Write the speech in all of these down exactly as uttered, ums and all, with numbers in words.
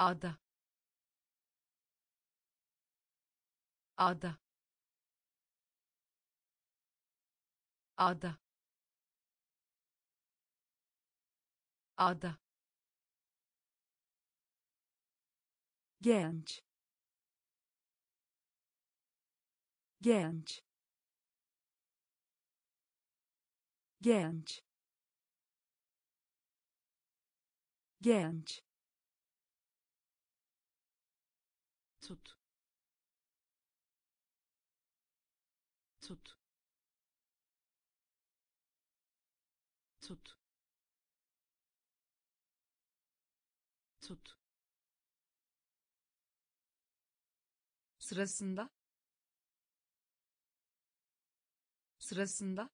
ada ada ada ada genç genç genç genç tut tut tut tut sırasında sırasında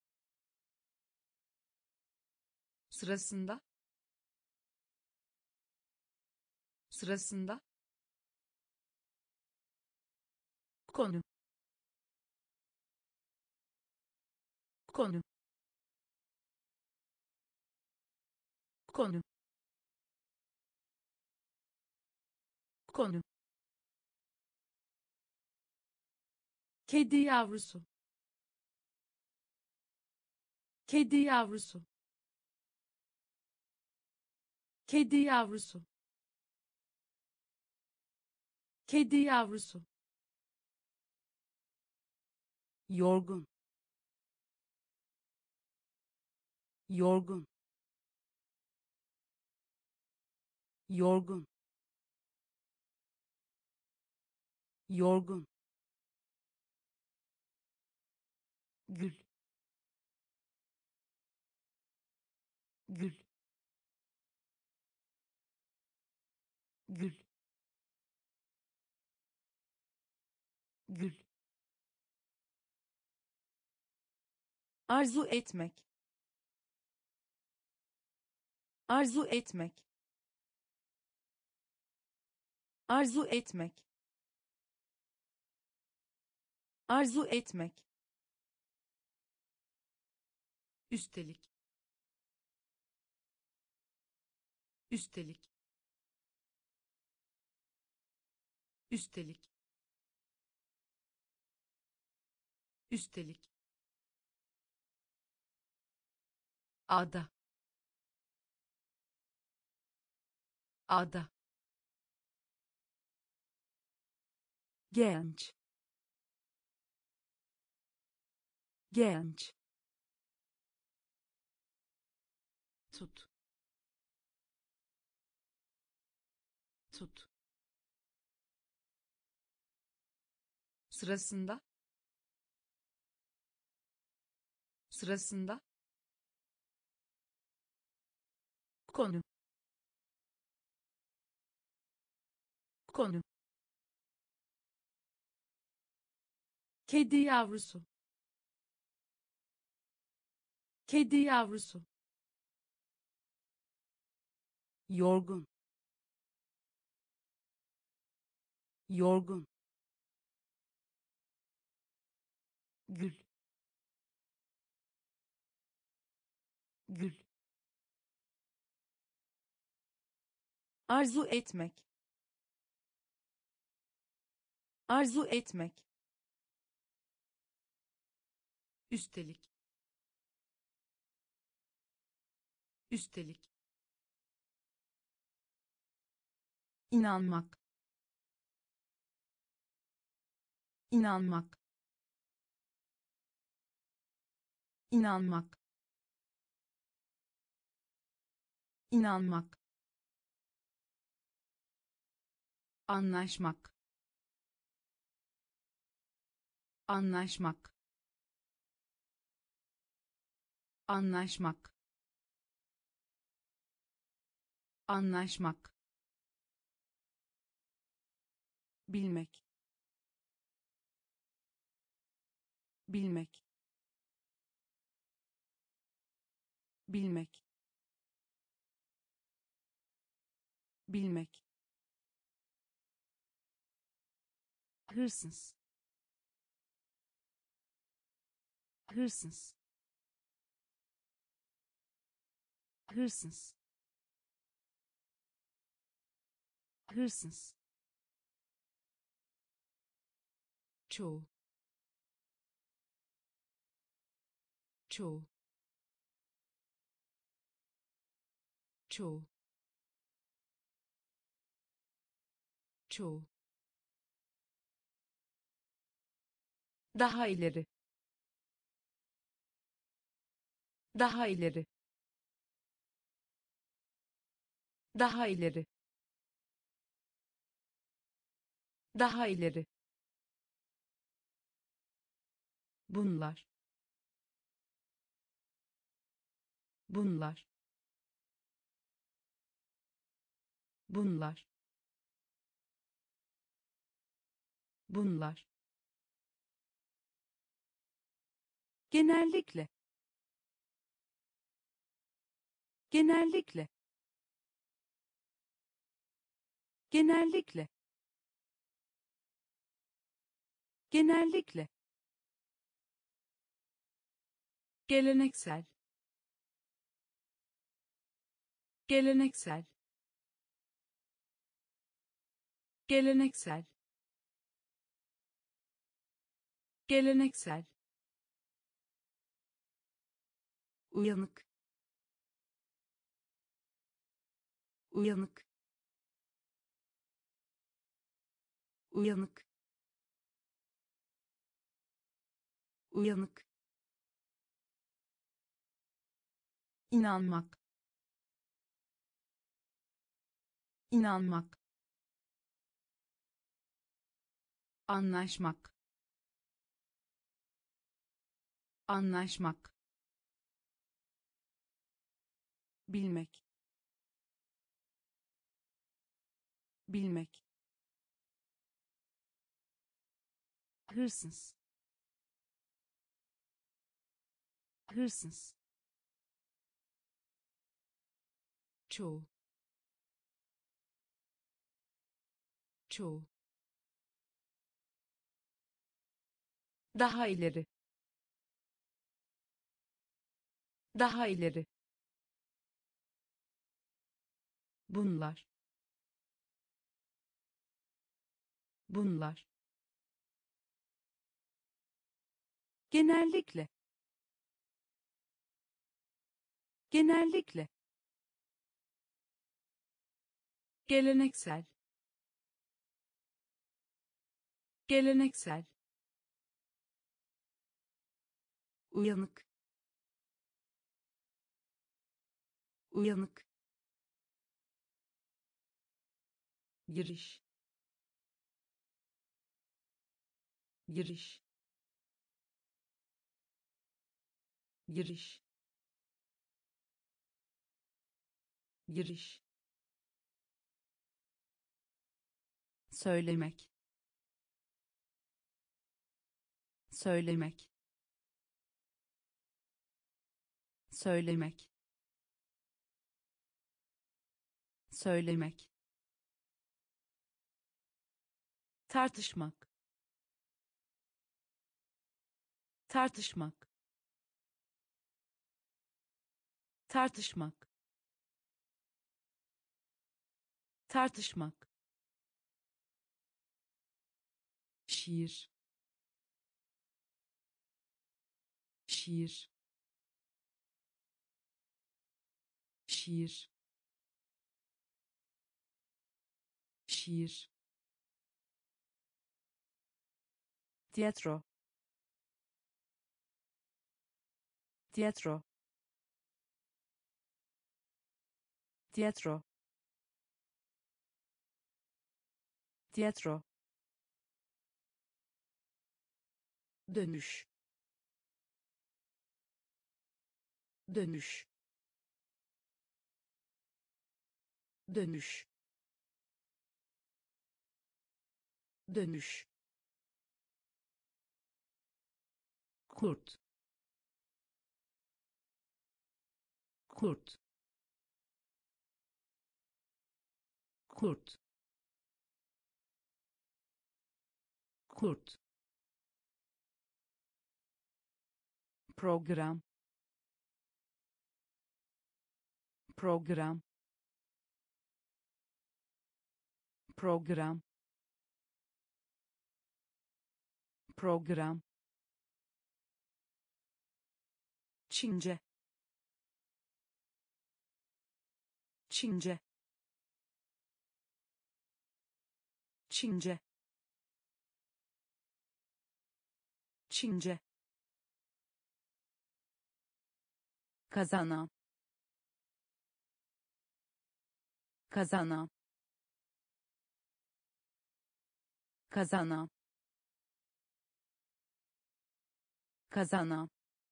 sırasında sırasında konu konu konu konu kedi yavrusu kedi yavrusu kedi yavrusu kedi yavrusu yorgun yorgun yorgun yorgun gül gül gül gül arzu etmek arzu etmek arzu etmek arzu etmek üstelik üstelik üstelik üstelik ada ada genç genç tut tut sırasında sırasında konu konu kedi yavrusu kedi yavrusu yorgun yorgun gül gül arzu etmek arzu etmek üstelik üstelik inanmak inanmak inanmak inanmak anlaşmak anlaşmak anlaşmak anlaşmak bilmek bilmek bilmek bilmek hırsız hırsız hırsız hırsız, çoğu, çoğu, çoğu, çoğu, daha ileri, daha ileri, daha ileri, daha ileri, bunlar, bunlar, bunlar, bunlar, genellikle, genellikle, genellikle, genellikle, geleneksel, geleneksel, geleneksel, geleneksel, uyanık, uyanık, uyanık, uyanık, inanmak, inanmak, anlaşmak, anlaşmak, bilmek, bilmek, hırsız, hırsız, çoğu, çoğu, daha ileri, daha ileri, bunlar, bunlar, genellikle, genellikle, geleneksel, geleneksel, uyanık, uyanık, giriş, giriş, giriş, giriş, söylemek, söylemek, söylemek, söylemek, tartışmak, tartışmak, tartışmak, tartışmak, şiir, şiir, şiir, şiir, tiyatro, tiyatro, tiyatro, tiyatro, dönüş, dönüş, dönüş, dönüş, kurt, kurt, kurt, kurt, program, program, program program Çince Çince Çince Çince kazanan kazanan kazanan kazanan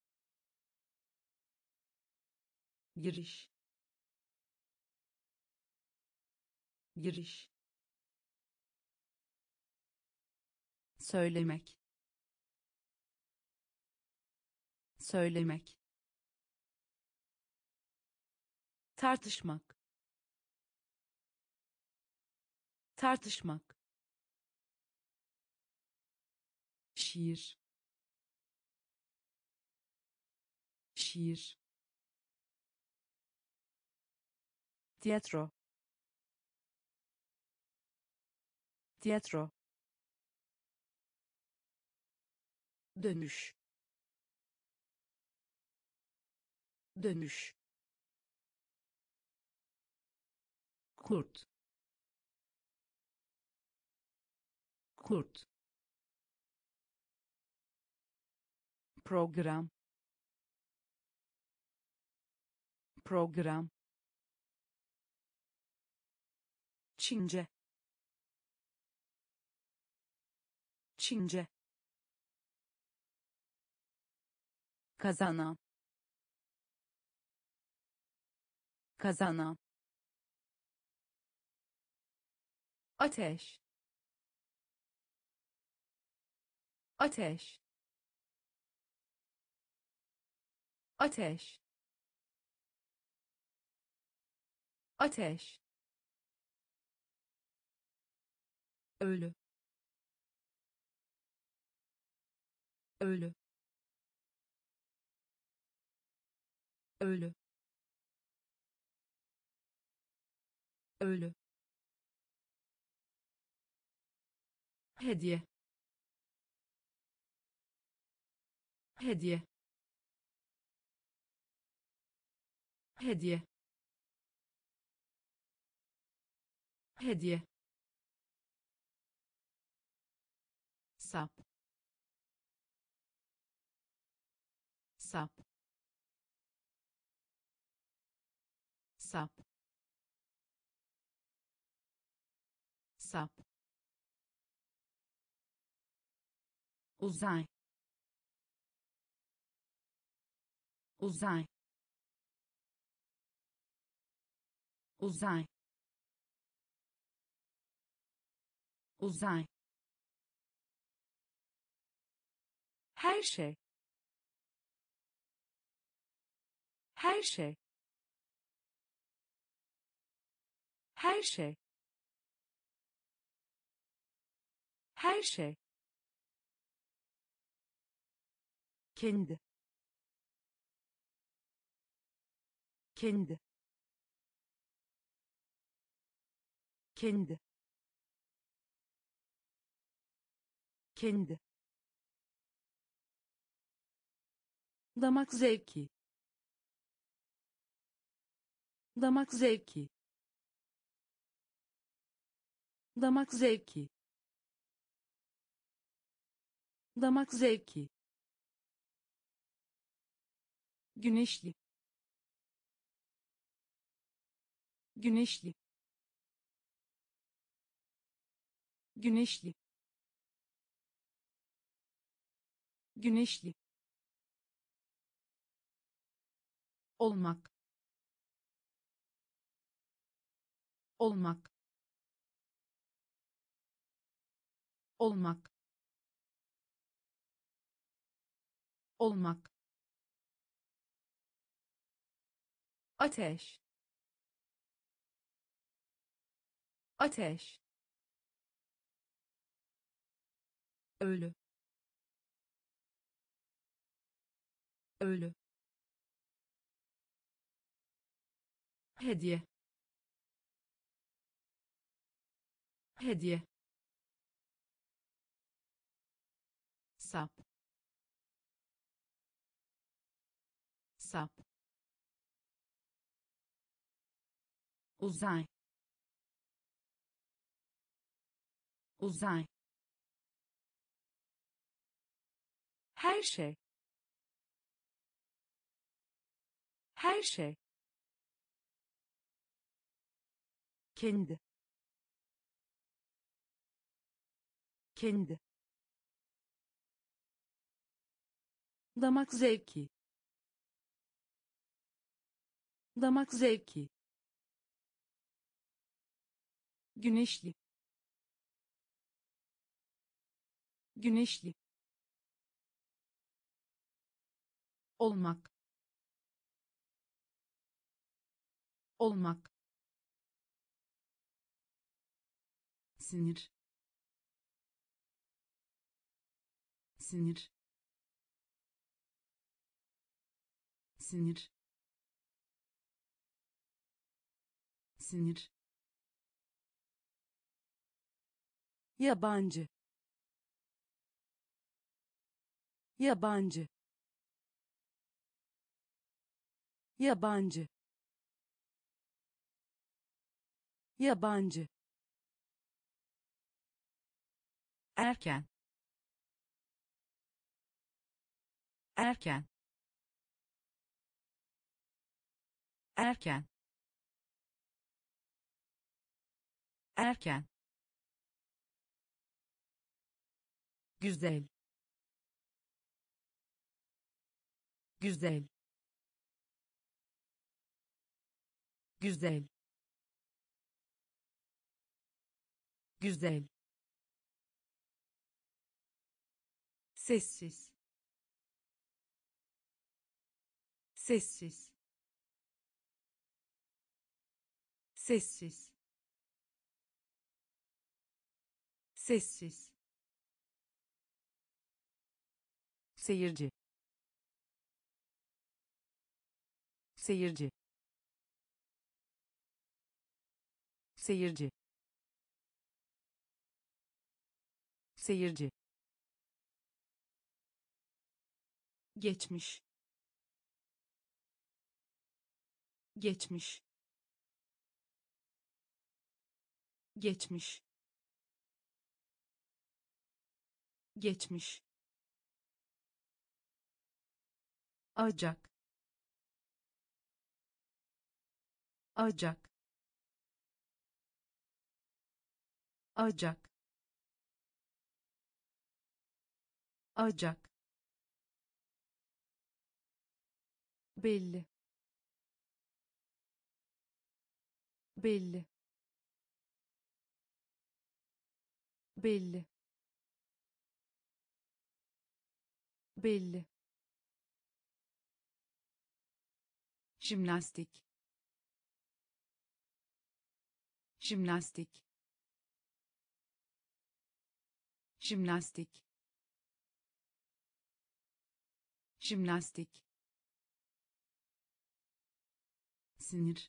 giriş giriş söylemek söylemek tartışmak tartışmak şiir şiir tiyatro tiyatro dönüş dönüş kurt kurt program program Çince Çince kazanan kazanan ateş ateş ateş ateş ölü ölü ölü ölü hediye hediye hediye hediye sap sap sap sap uzay uzay uzay uzay her şey her şey her şey her şey kendi kendi kendi kendi damak zevki damak zevki damak zevki damak zevki güneşli güneşli güneşli güneşli olmak olmak olmak olmak ateş ateş ölü ölü hediye hediye, sap, sap, uzay, uzay, her şey, her şey, kendi, kendi, damak zevki, damak zevki, güneşli, güneşli, olmak, olmak, sinir, sinir, sinir, sinir, yabancı, yabancı, yabancı, yabancı, erken, erken, erken, erken, güzel, güzel, güzel, güzel, sessiz, sessiz, sessiz, sessiz, seyirci, seyirci, seyirci, seyirci, geçmiş, geçmiş, geçmiş, geçmiş, acak, acak, acak, acak, belli, belli, belli, belli, jimnastik, jimnastik, jimnastik, jimnastik, sinir,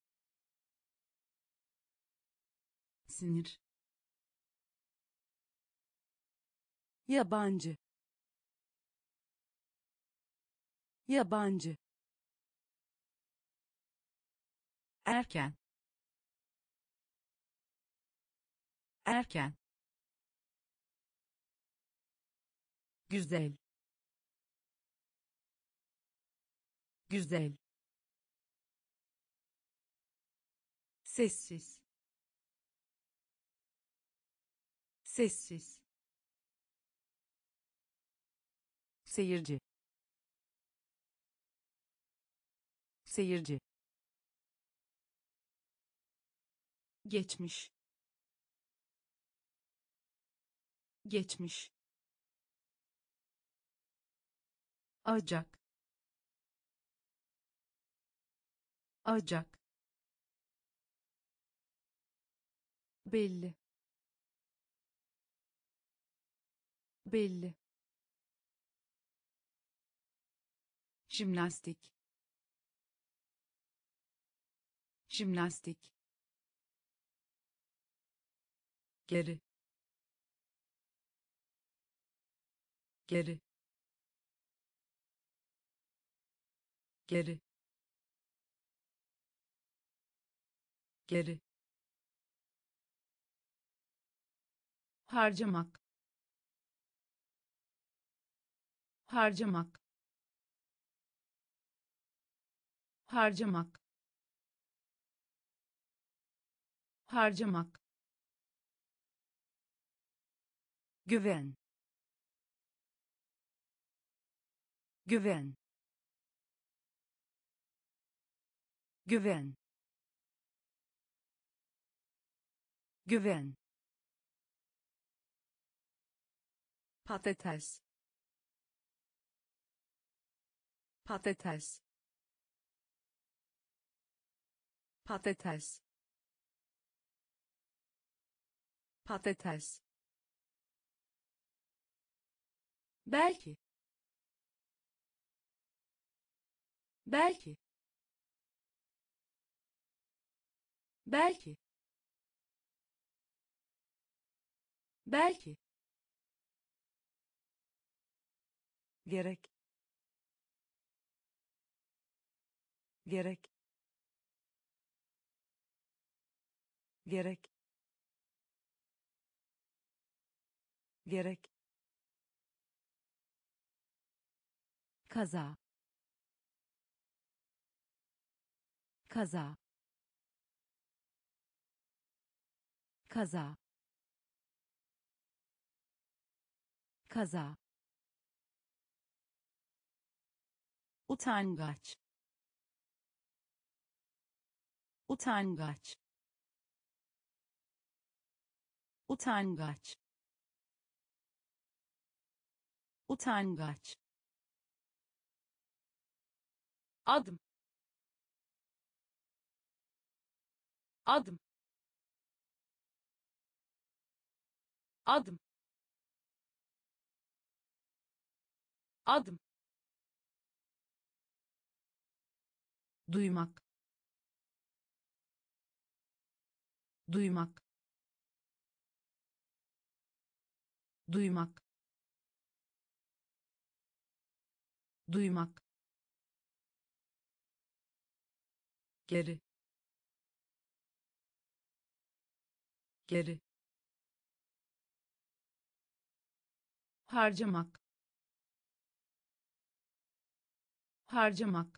sinir, yabancı, yabancı, erken, erken, güzel, güzel, sessiz, sessiz, seyirci, seyirci, geçmiş, geçmiş, acak, acak, belli, belli, jimnastik, jimnastik, geri geri geri geri harcamak harcamak harcamak harcamak güven güven güven güven patates patates patates patates belki belki belki belki gerek gerek gerek gerek kaza kaza kaza kaza utangaç utangaç utangaç utangaç adım adım adım adım duymak duymak duymak duymak geri geri harcamak harcamak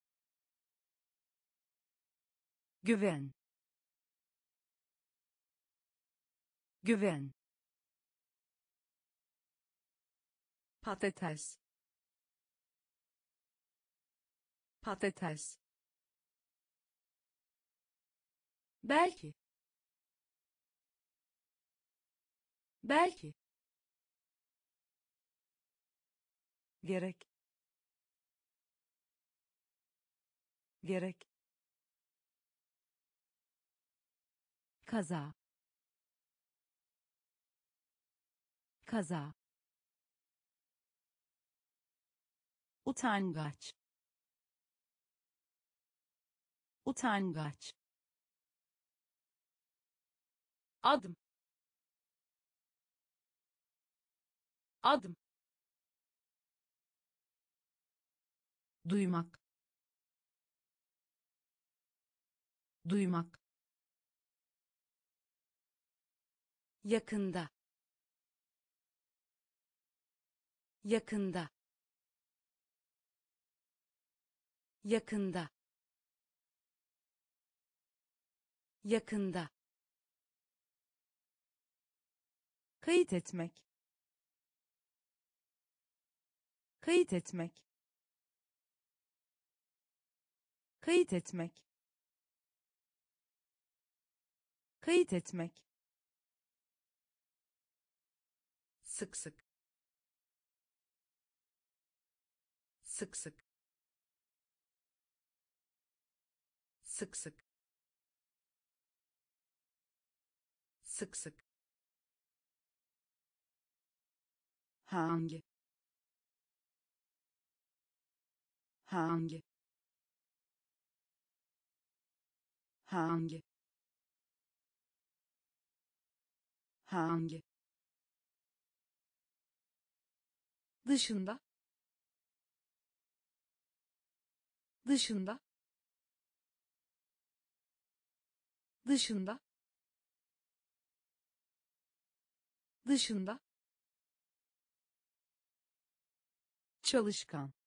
güven güven patates patates belki belki gerek gerek kaza kaza utangaç utangaç adım adım duymak duymak yakında yakında yakında yakında kayıt etmek kayıt etmek kayıt etmek kayıt etmek sık sık sık sık sık sık sık sık hangi hangi hangi hangi dışında dışında dışında dışında çalışkan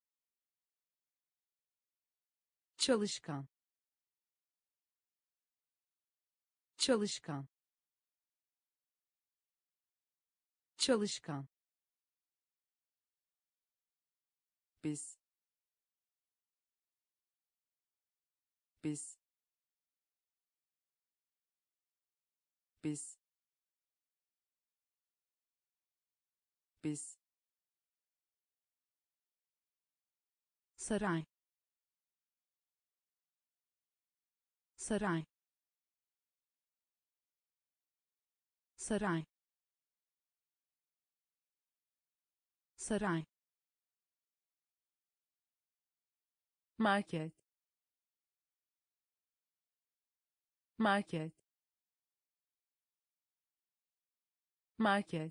çalışkan çalışkan çalışkan biz biz biz biz saray saray saray saray market market market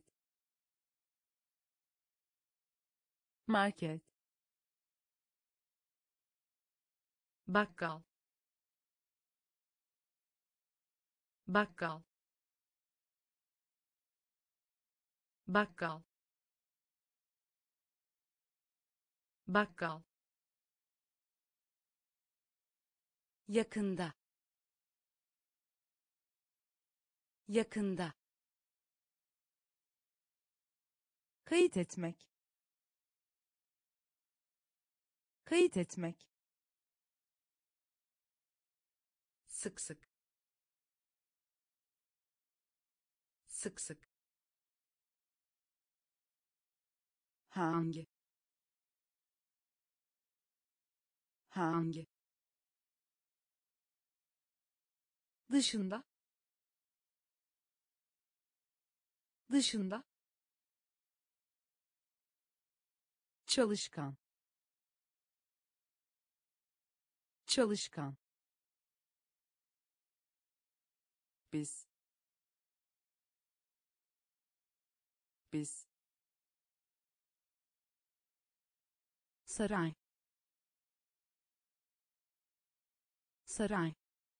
market bakkal bakkal bakkal bakkal yakında yakında kayıt etmek kayıt etmek sık sık sık sık hangi hangi dışında dışında çalışkan çalışkan biz biz saray saray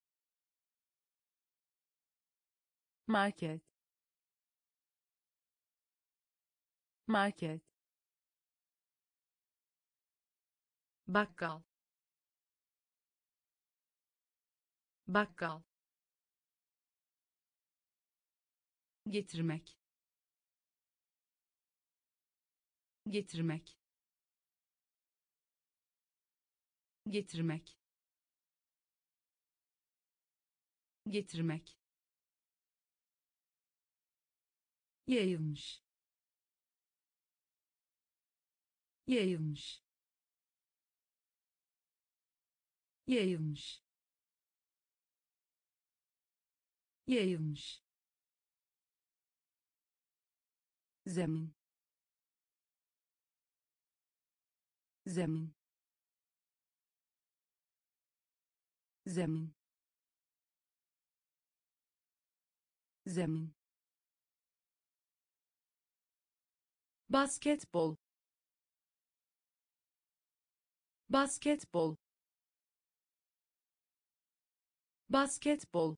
market market bakkal bakkal getirmek getirmek getirmek getirmek yayılmış yayılmış yayılmış yayılmış zemin zemin zemin zemin basketbol basketbol basketbol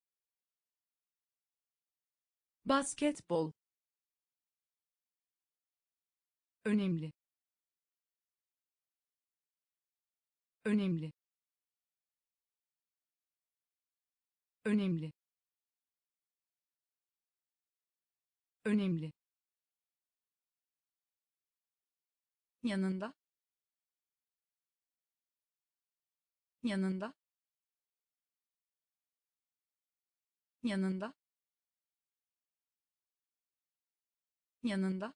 basketbol önemli önemli önemli önemli yanında yanında yanında yanında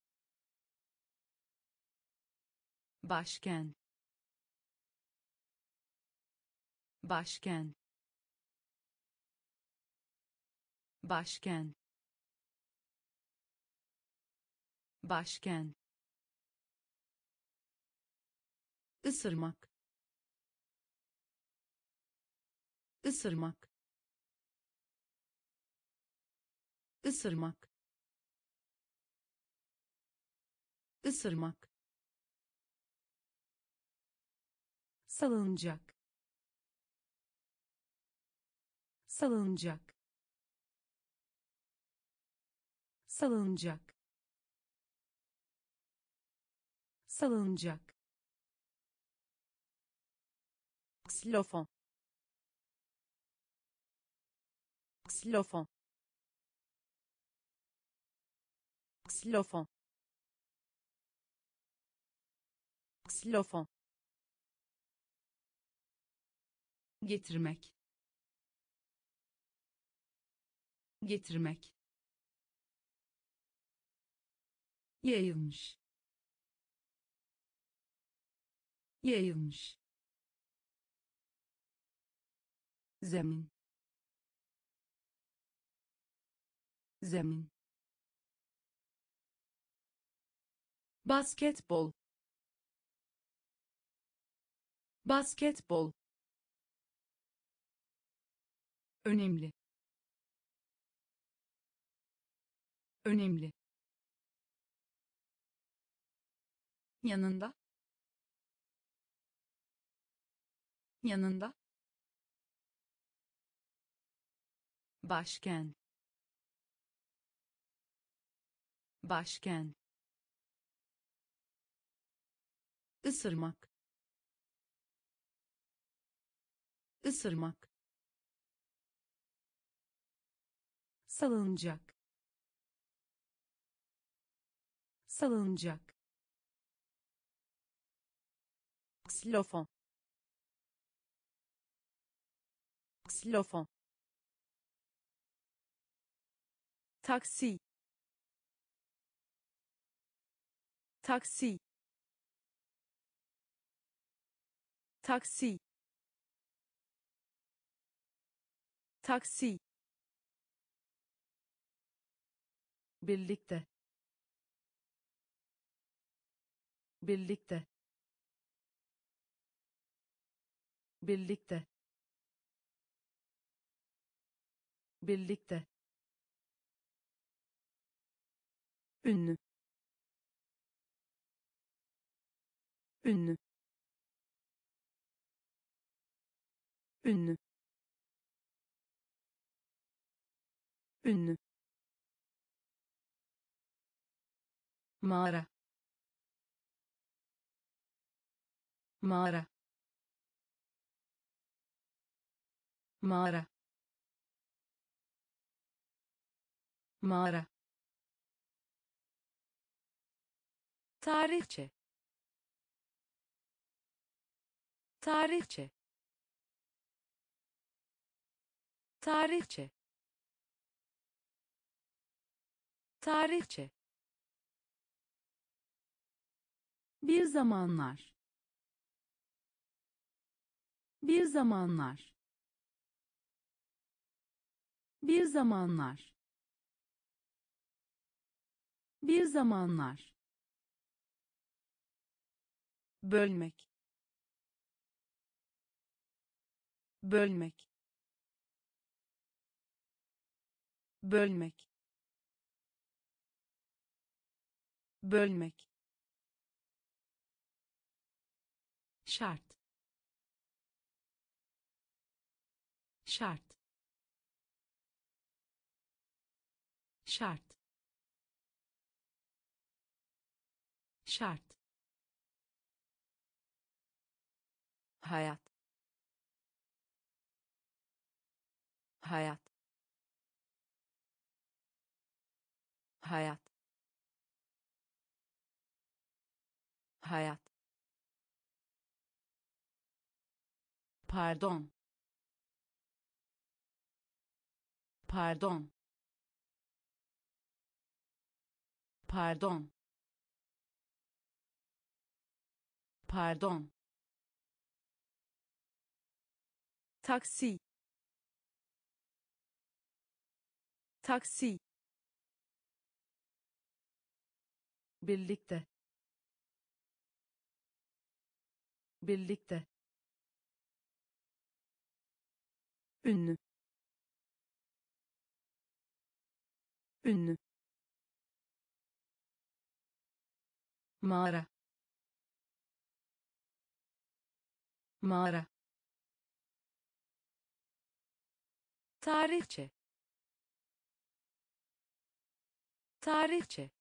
başken başken başken başken ısırmak ısırmak ısırmak, ısırmak, salıncak, salıncak, salıncak, salıncak, ksilofon, ksilofon, ksilofon, ksilofon, getirmek, getirmek, yayılmış, yayılmış, zemin, zemin, basketbol, basketbol, önemli, önemli, yanında, yanında, başkent, başkent, ısırmak, ısırmak, salıncak, salıncak, ksilofon, ksilofon, taksi, taksi, taksi, taksi, birlikte, birlikte, birlikte, birlikte, ünlü, ünlü, ünlü, ünlü, mağara, mağara, mağara, mağara, tarihçe, tarihçe, tarihçe, tarihçe, bir zamanlar, bir zamanlar, bir zamanlar, bir zamanlar, bölmek, bölmek, bölmek, bölmek, şart, şart, şart, şart, hayat, hayat, hayat, hayat, pardon, pardon, pardon, pardon, taksi, taksi, birlikte, birlikte, ünlü, ünlü, mağara, mağara, tarihçe, tarihçe,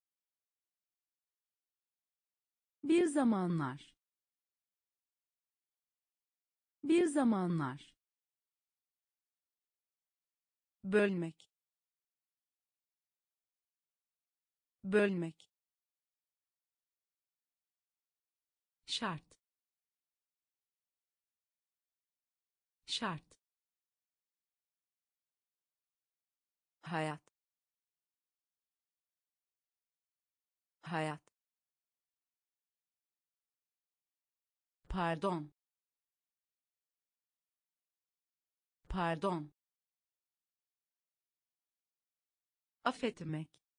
bir zamanlar, bir zamanlar, bölmek, bölmek, şart, şart, hayat, hayat, pardon, pardon, affetmek,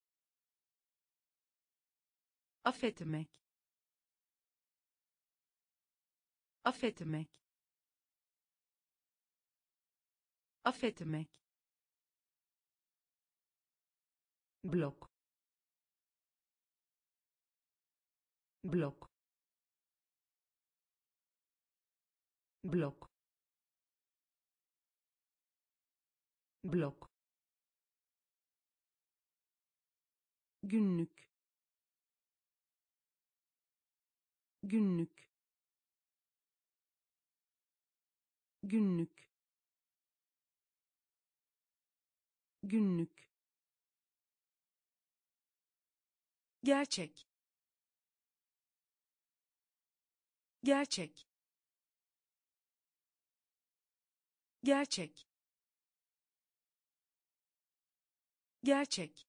affetmek, affetmek, affetmek, blok, blok, blok, blok, günlük, günlük, günlük, günlük, gerçek, gerçek, gerçek, gerçek,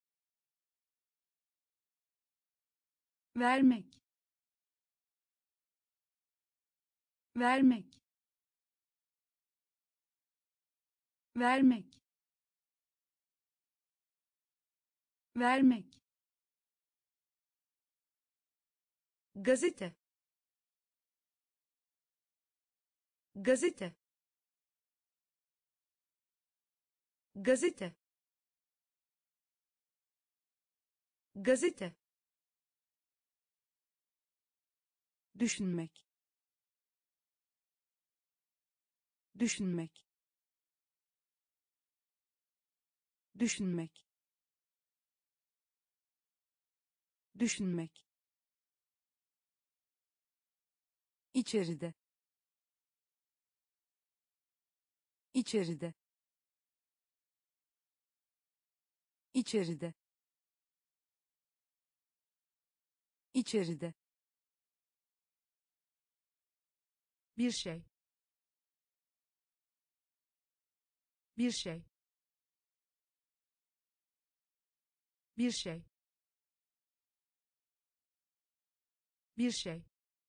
vermek, vermek, vermek, vermek, gazete, gazete, gazete, gazete, düşünmek, düşünmek, düşünmek, düşünmek, içeride, içeride, içeride, içeride, bir şey, bir şey, bir şey, bir şey,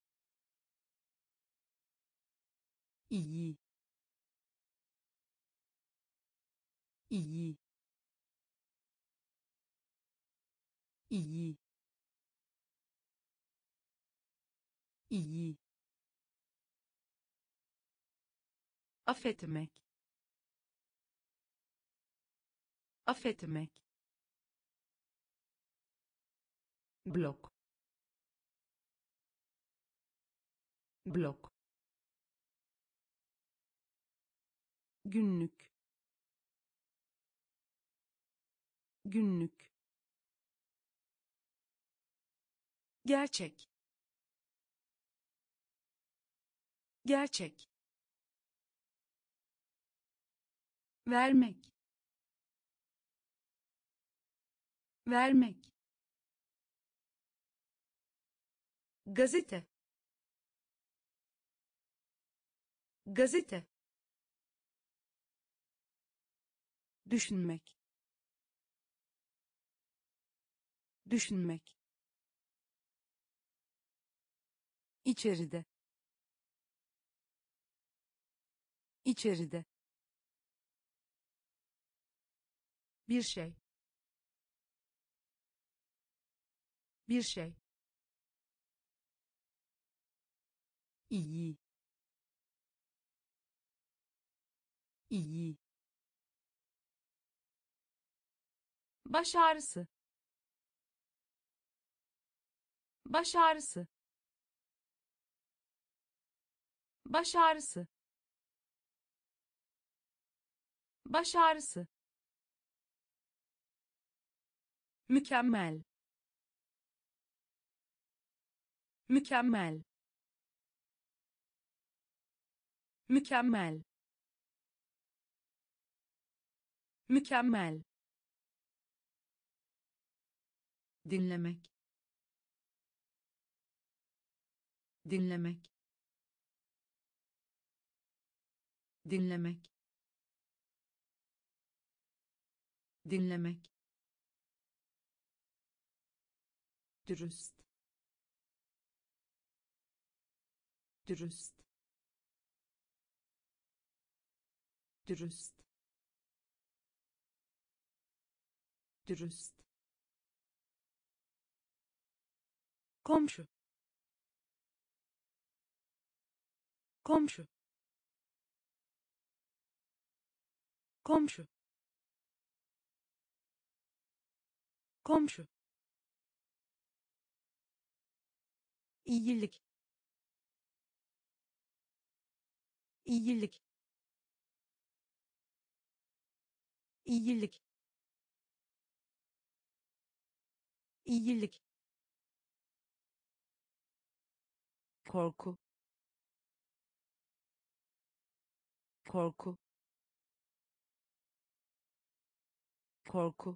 iyi, iyi, iyi, iyi, affetmek, affetmek, blok, blok, günlük, günlük, gerçek, gerçek, vermek, vermek, gazete, gazete, düşünmek, düşünmek, içeride, içeride, bir şey, bir şey, iyi, iyi, baş ağrısı, baş ağrısı, baş ağrısı, baş ağrısı, mükemmel, mükemmel, mükemmel, mükemmel, dinlemek, dinlemek, dinlemek, dinlemek, dürüst, dürüst, dürüst, dürüst, komşu, komşu, komşu, komşu, iyilik, iyilik, iyilik, iyilik, korku, korku, korku,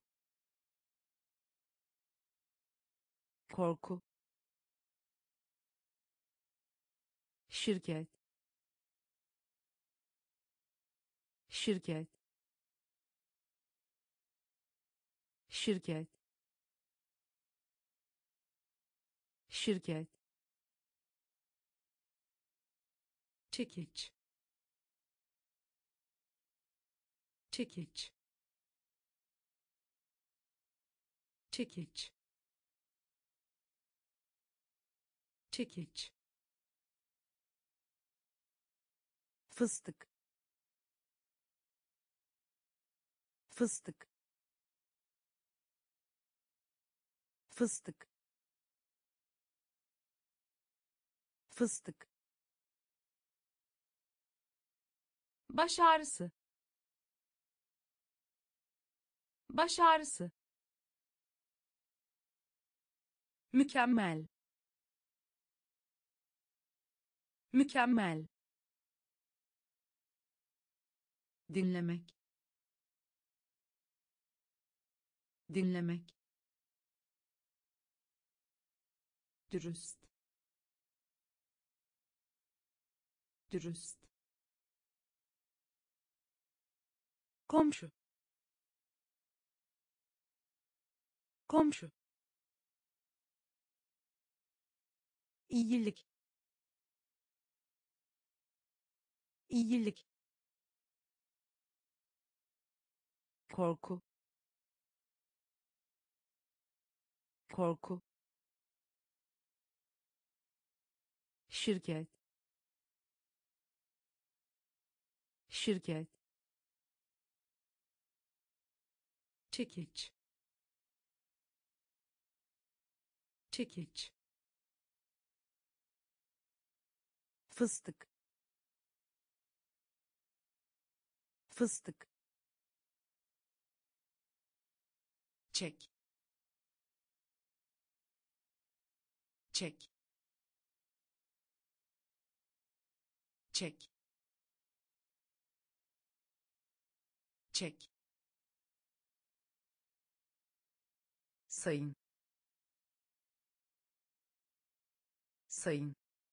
korku, şirket, şirket, şirket, şirket, çekiç, çekiç, çekiç, çekiç, fıstık, fıstık, fıstık, fıstık, baş ağrısı, baş ağrısı, mükemmel, mükemmel, dinlemek, dinlemek, dürüst, dürüst, komşu, komşu, iyilik, iyilik, korku, korku, şirket, şirket, çekiç, çekiç, fıstık, fıstık, çek, çek, çek, çek, sayın, sayın,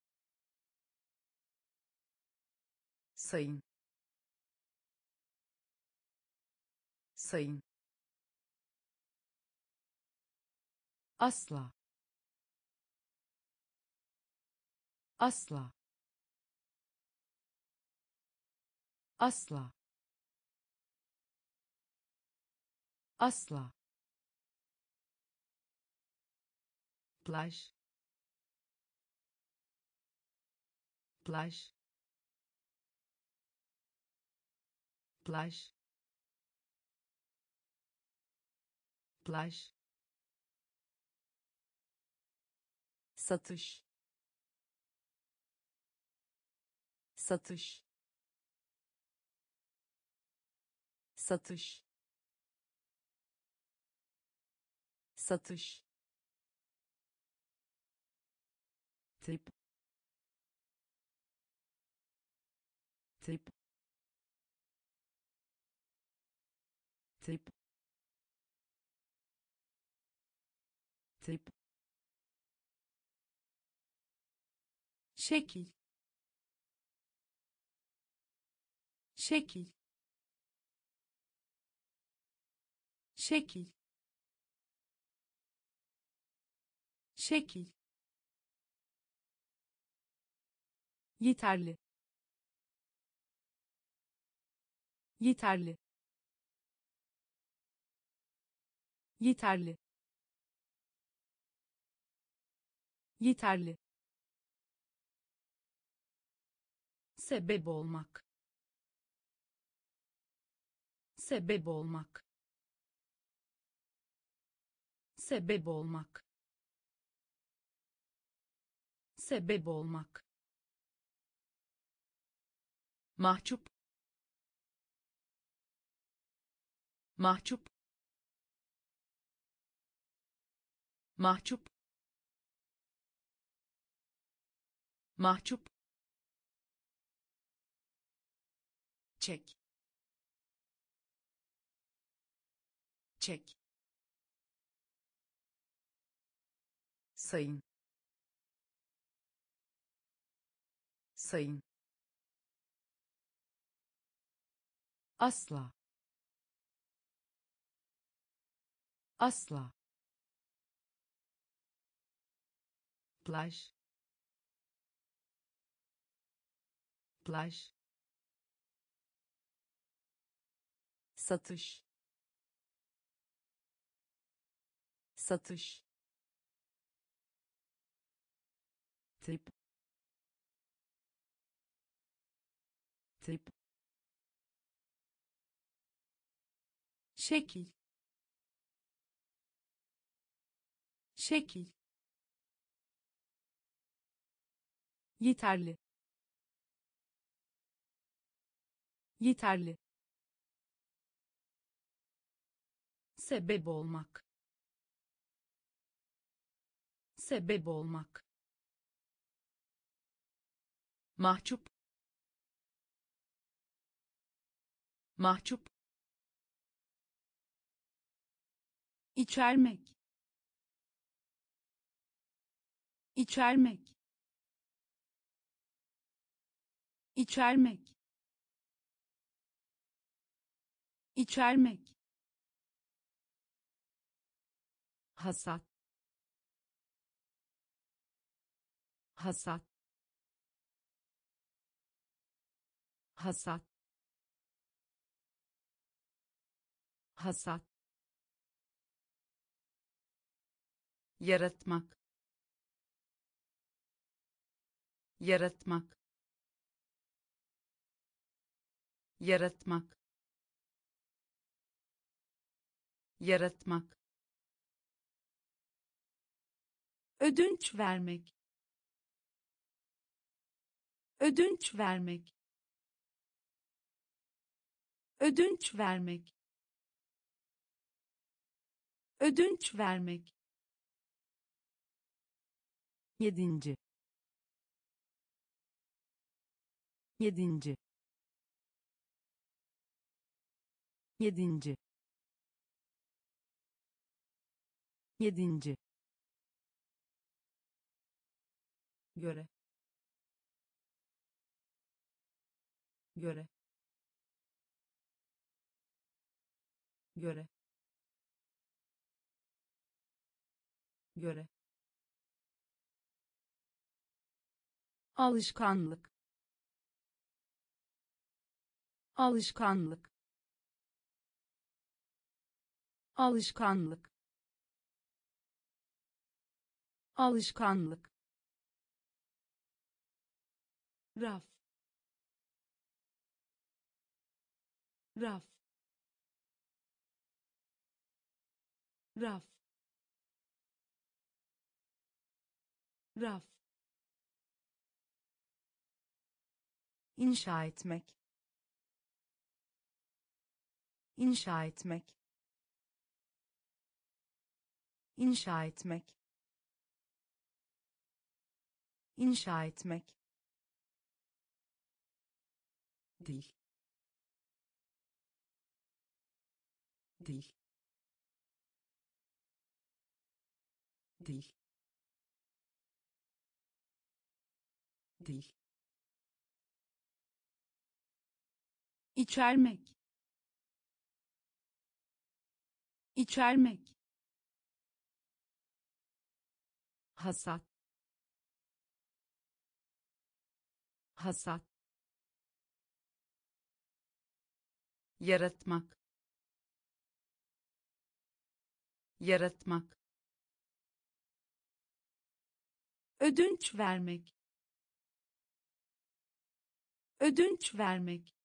sayın, sayın, asla, asla, asla, asla, plaj, plaj, plaj, plaj, satış, satış, satış, satış, tip, tip, tip, tip, şekil, şekil, şekil, şekil, yeterli, yeterli, yeterli, yeterli, sebep olmak, sebep olmak, sebep olmak, sebep olmak, mahcup, mahcup, mahcup, mahcup, çek, çek, sayın, sayın, asla, asla, plaj, plaj, satış, satış, tip, tip, şekil, şekil, yeterli, yeterli, sebep olmak, sebep olmak, mahcup, mahcup, içermek, içermek, içermek, içermek, hasat, hasat, hasat, hasat, yaratmak, yaratmak, yaratmak, yaratmak, ödünç vermek, ödünç vermek, ödünç vermek, ödünç vermek, yedinci, yedinci, yedinci, yedinci, göre, göre, göre, göre, alışkanlık, alışkanlık, alışkanlık, alışkanlık, raf, raf, raf, raf, inşa etmek, inşa etmek, inşa etmek, inşa etmek, dil, dil, dil, dil, içermek, içermek, hasat, hasat, yaratmak, yaratmak, ödünç vermek, ödünç vermek,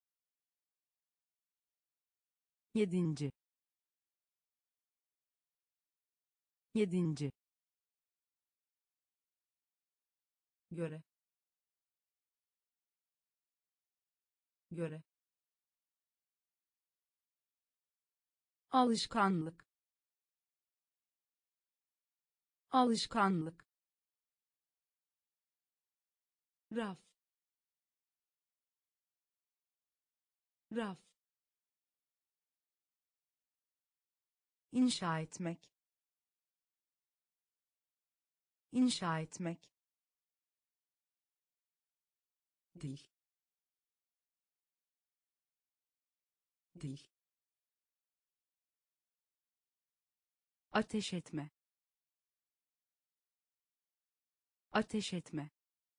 yedinci, yedinci, göre, göre, alışkanlık, alışkanlık, raf, raf, inşa etmek, inşa etmek, dil, dil, ateş etme, ateş etme,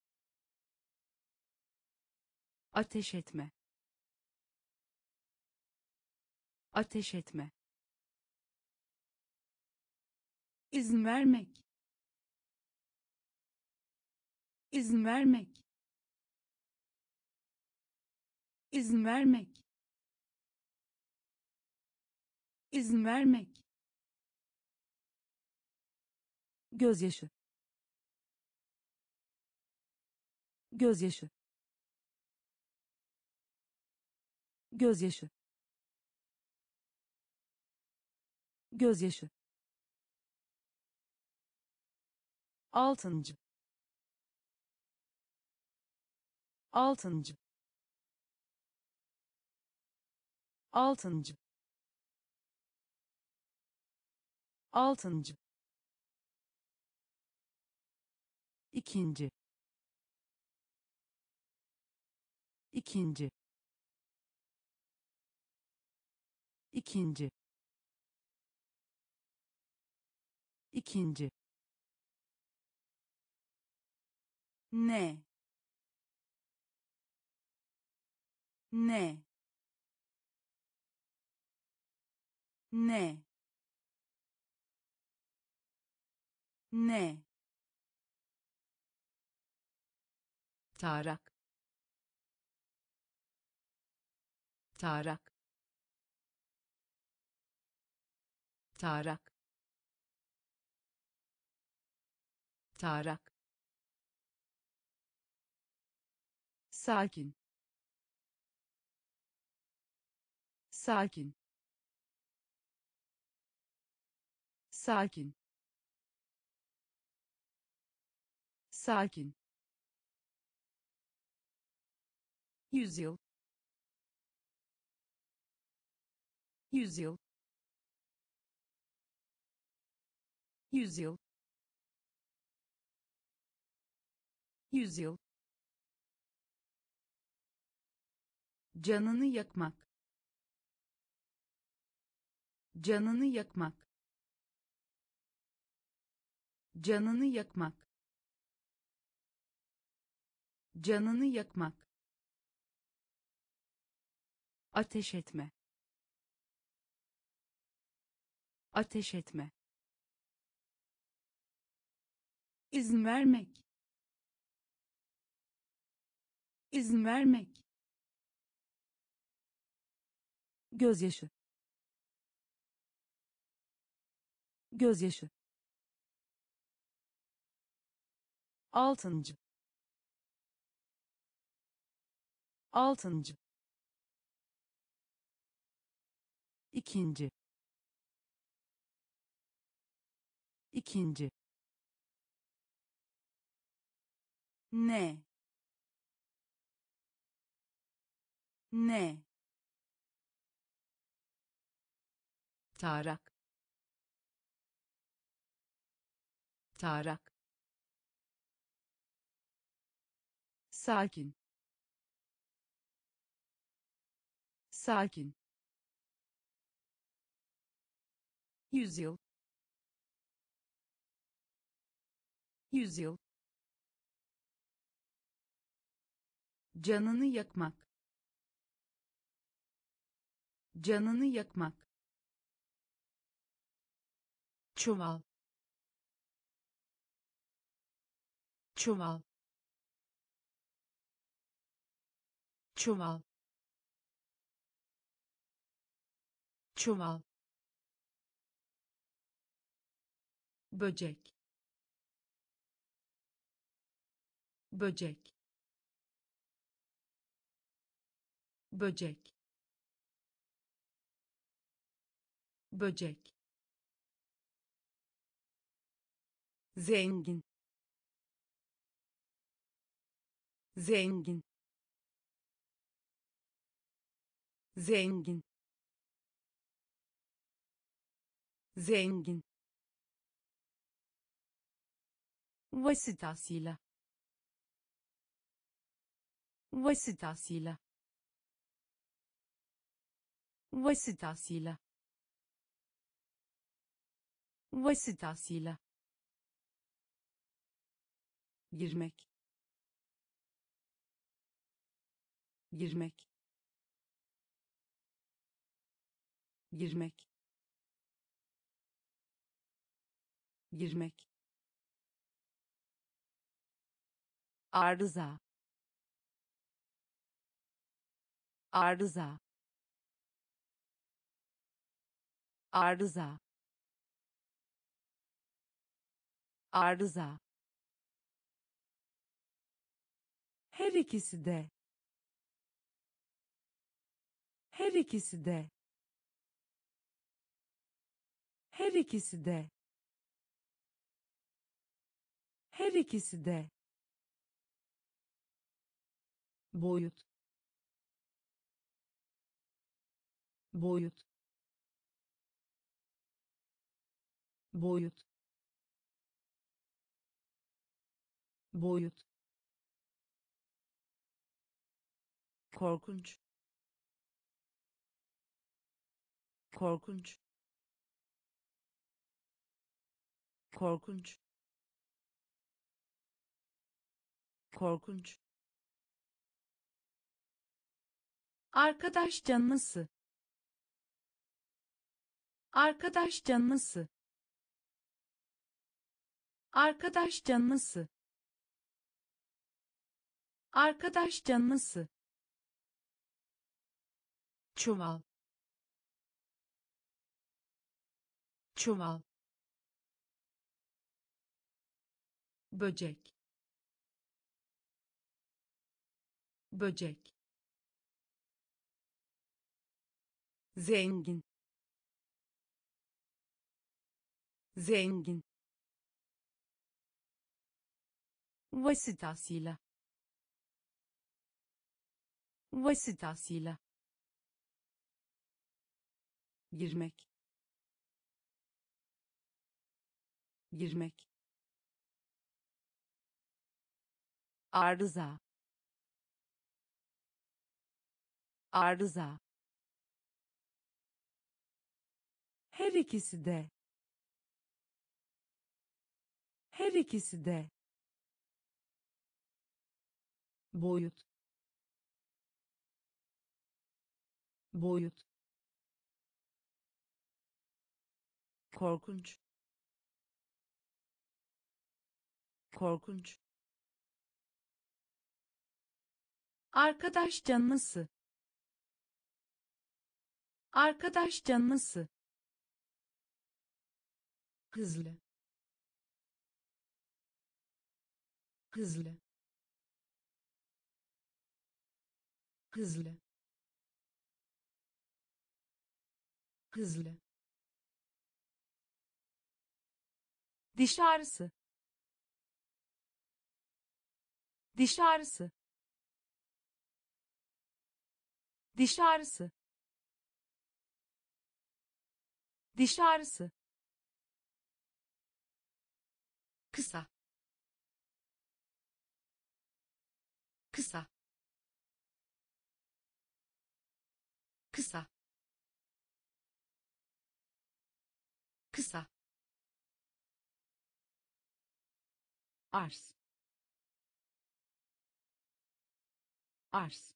ateş etme, ateş etme, izin vermek, izin vermek, izin vermek, izin vermek, gözyaşı, gözyaşı, gözyaşı, gözyaşı, altıncı, altıncı, altıncı, altıncı, ikinci, ikinci, ikinci, ikinci, ne, ne, ne, ne, tarak, tarak, tarak, tarak, sakin, sakin, sakin, sakin, yüzyıl, yüzyıl, yüzyıl, yüzyıl, canını yakmak, canını yakmak, canını yakmak, canını yakmak, ateş etme, ateş etme, izin vermek, izin vermek, gözyaşı, gözyaşı, altıncı, altıncı, ikinci, ikinci, ne, ne, tarak, tarak, sakin, sakin, yüzyıl, yüzyıl, canını yakmak, canını yakmak, çuval, çuval, çuval, çuval, böcek, böcek, böcek, böcek, zengin, zengin, zengin, zengin, vasıtasıyla, vasıtasıyla, vasıtasıyla, vasıtasıyla, girmek, girmek, girmek, girmek, arıza, arıza, arıza, arıza, her ikisi de, her ikisi de, her ikisi de, her ikisi de, boyut, boyut, boyut, boyut, korkunç, korkunç, korkunç, korkunç, arkadaş canlısı, arkadaş canlısı, arkadaş canlısı, arkadaş canlısı, çuval, çuval, böcek, böcek, zengin, zengin, vasıtasıyla, vasıtasıyla, girmek, girmek, arıza, arıza, her ikisi de, her ikisi de, boyut, boyut, korkunç, korkunç, arkadaş canlısı, arkadaş canlısı, hızlı hızlı hızlı hızlı diş ağrısı diş ağrısı diş ağrısı diş ağrısı kısa kısa kısa kısa arz arz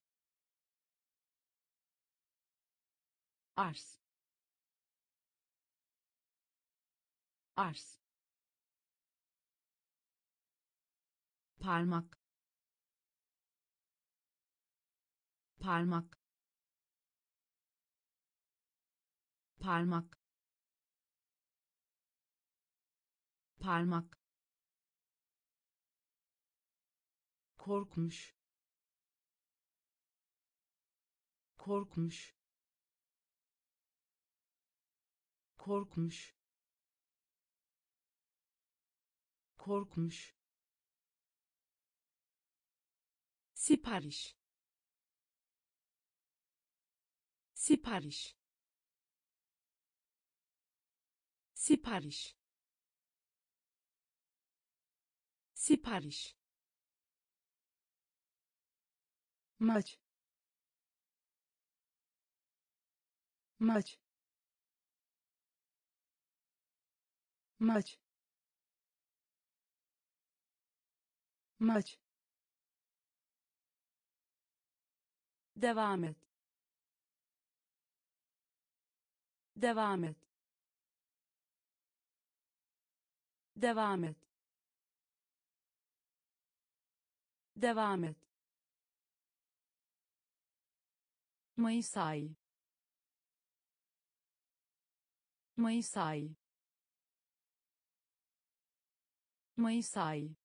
arz arz parmak parmak parmak parmak korkmuş korkmuş korkmuş korkmuş sipariş sipariş sipariş sipariş maç maç maç maç devam et devam et devam et devam et Mayıs ayı Mayıs ayı Mayıs ayı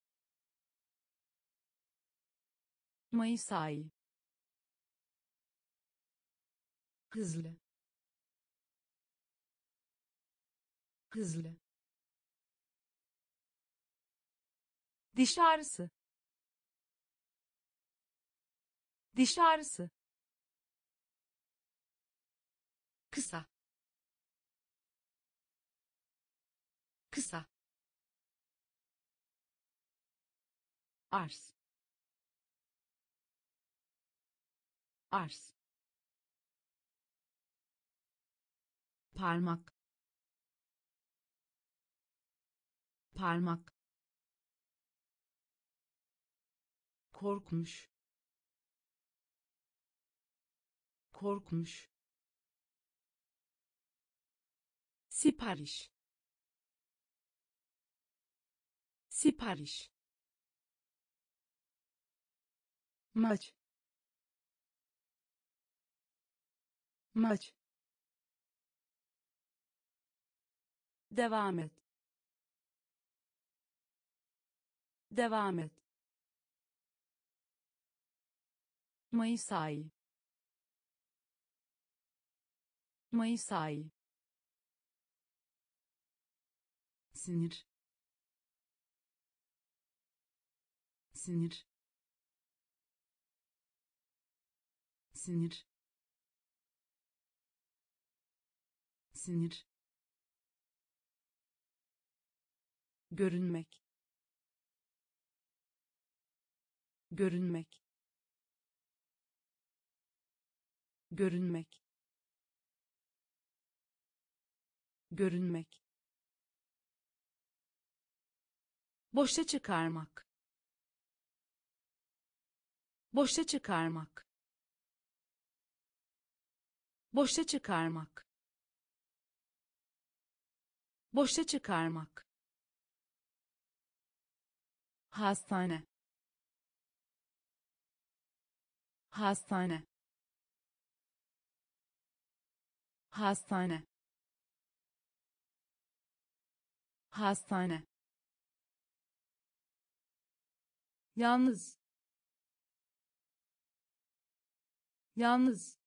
Mayıs ayı hızlı hızlı diş ağrısı diş ağrısı kısa kısa arz arz parmak parmak korkmuş korkmuş sipariş sipariş maç maç devam et devam et Mayıs ayı Mayıs ayı sinir sinir sinir sinir görünmek görünmek görünmek görünmek boşa çıkarmak boşa çıkarmak boşa çıkarmak boşa çıkarmak hastane hastane hastane hastane, yalnız, yalnız,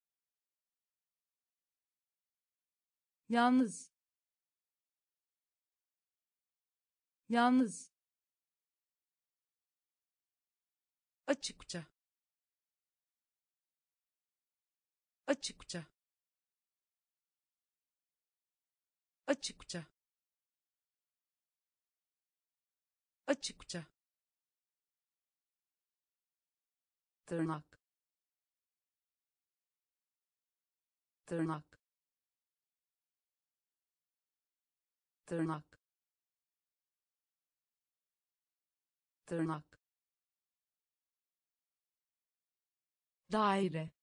yalnız, yalnız, açıkça, açıkça, açıkça, açıkça, tırnak, tırnak, tırnak, tırnak, daire,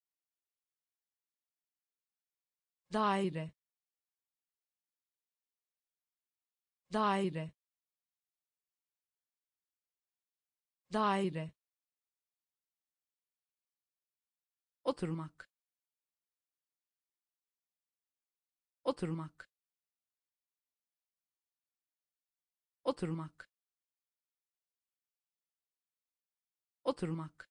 daire, daire, daire, oturmak, oturmak, oturmak, oturmak,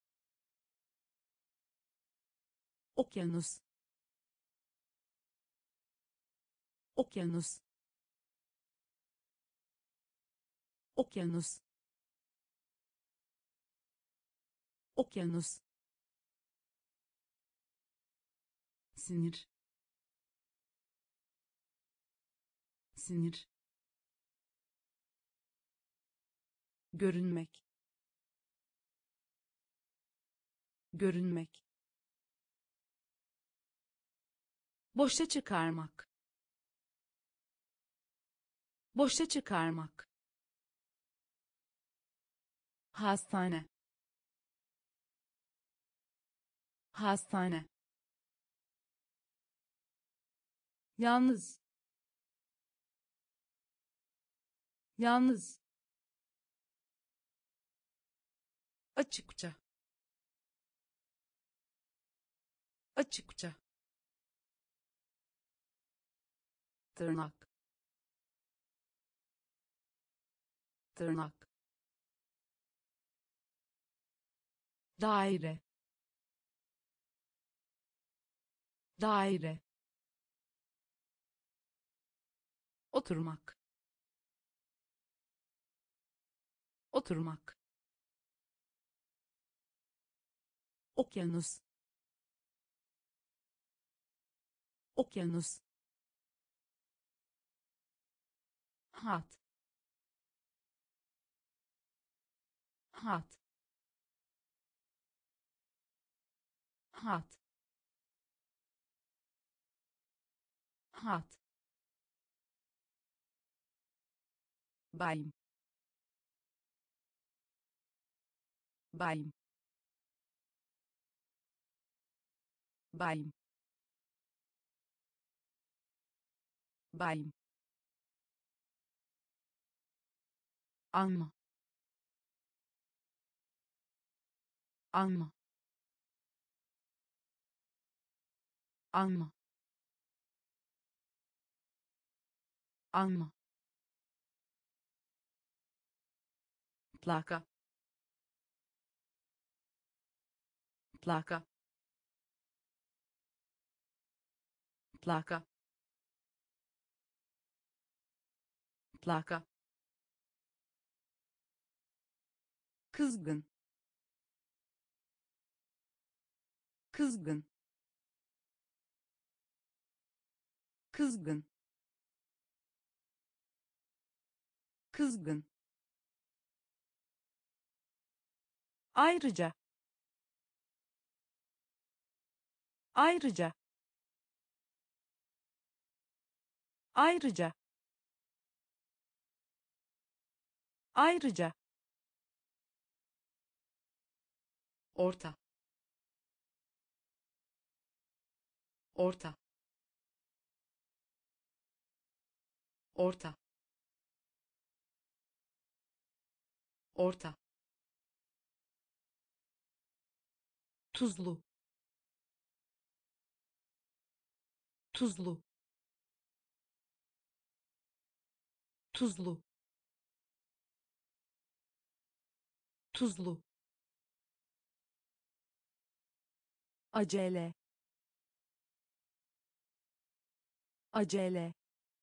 okyanus, okyanus, okyanus, okyanus, sinir, sinir, görünmek, görünmek, boşa çıkarmak, boşa çıkarmak, hastane, hastane, yalnız, yalnız, açıkça, açıkça, tırnak, tırnak, daire, daire, oturmak, oturmak, okyanus, okyanus, hat, hat, hat, hat, bayım, bayım, bayım, bayım, alma, alma, alma, alma, plaka, plaka, plaka, plaka, kızgın, kızgın, kızgın, kızgın, ayrıca, ayrıca, ayrıca, ayrıca, orta, orta, orta, orta, tuzlu, tuzlu, tuzlu tuzlu acele acele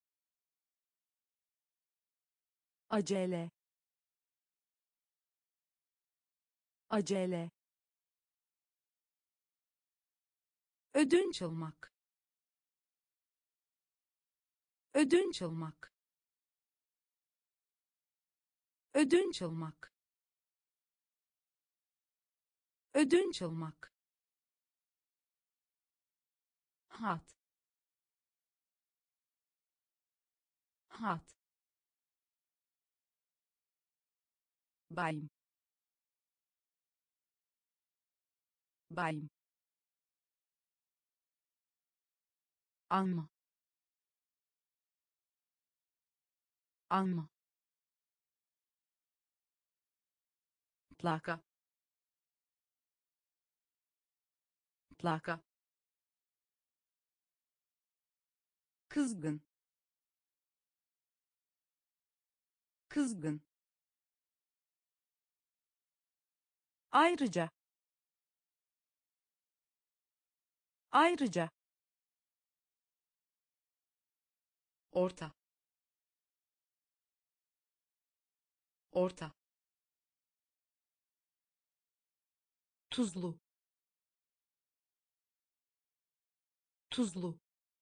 acele acele ödünç almak ödünç almak ödünç almak ödünç almak hat hat bayım bayım alma alma plaka plaka kızgın kızgın ayrıca ayrıca orta orta tuzlu tuzlu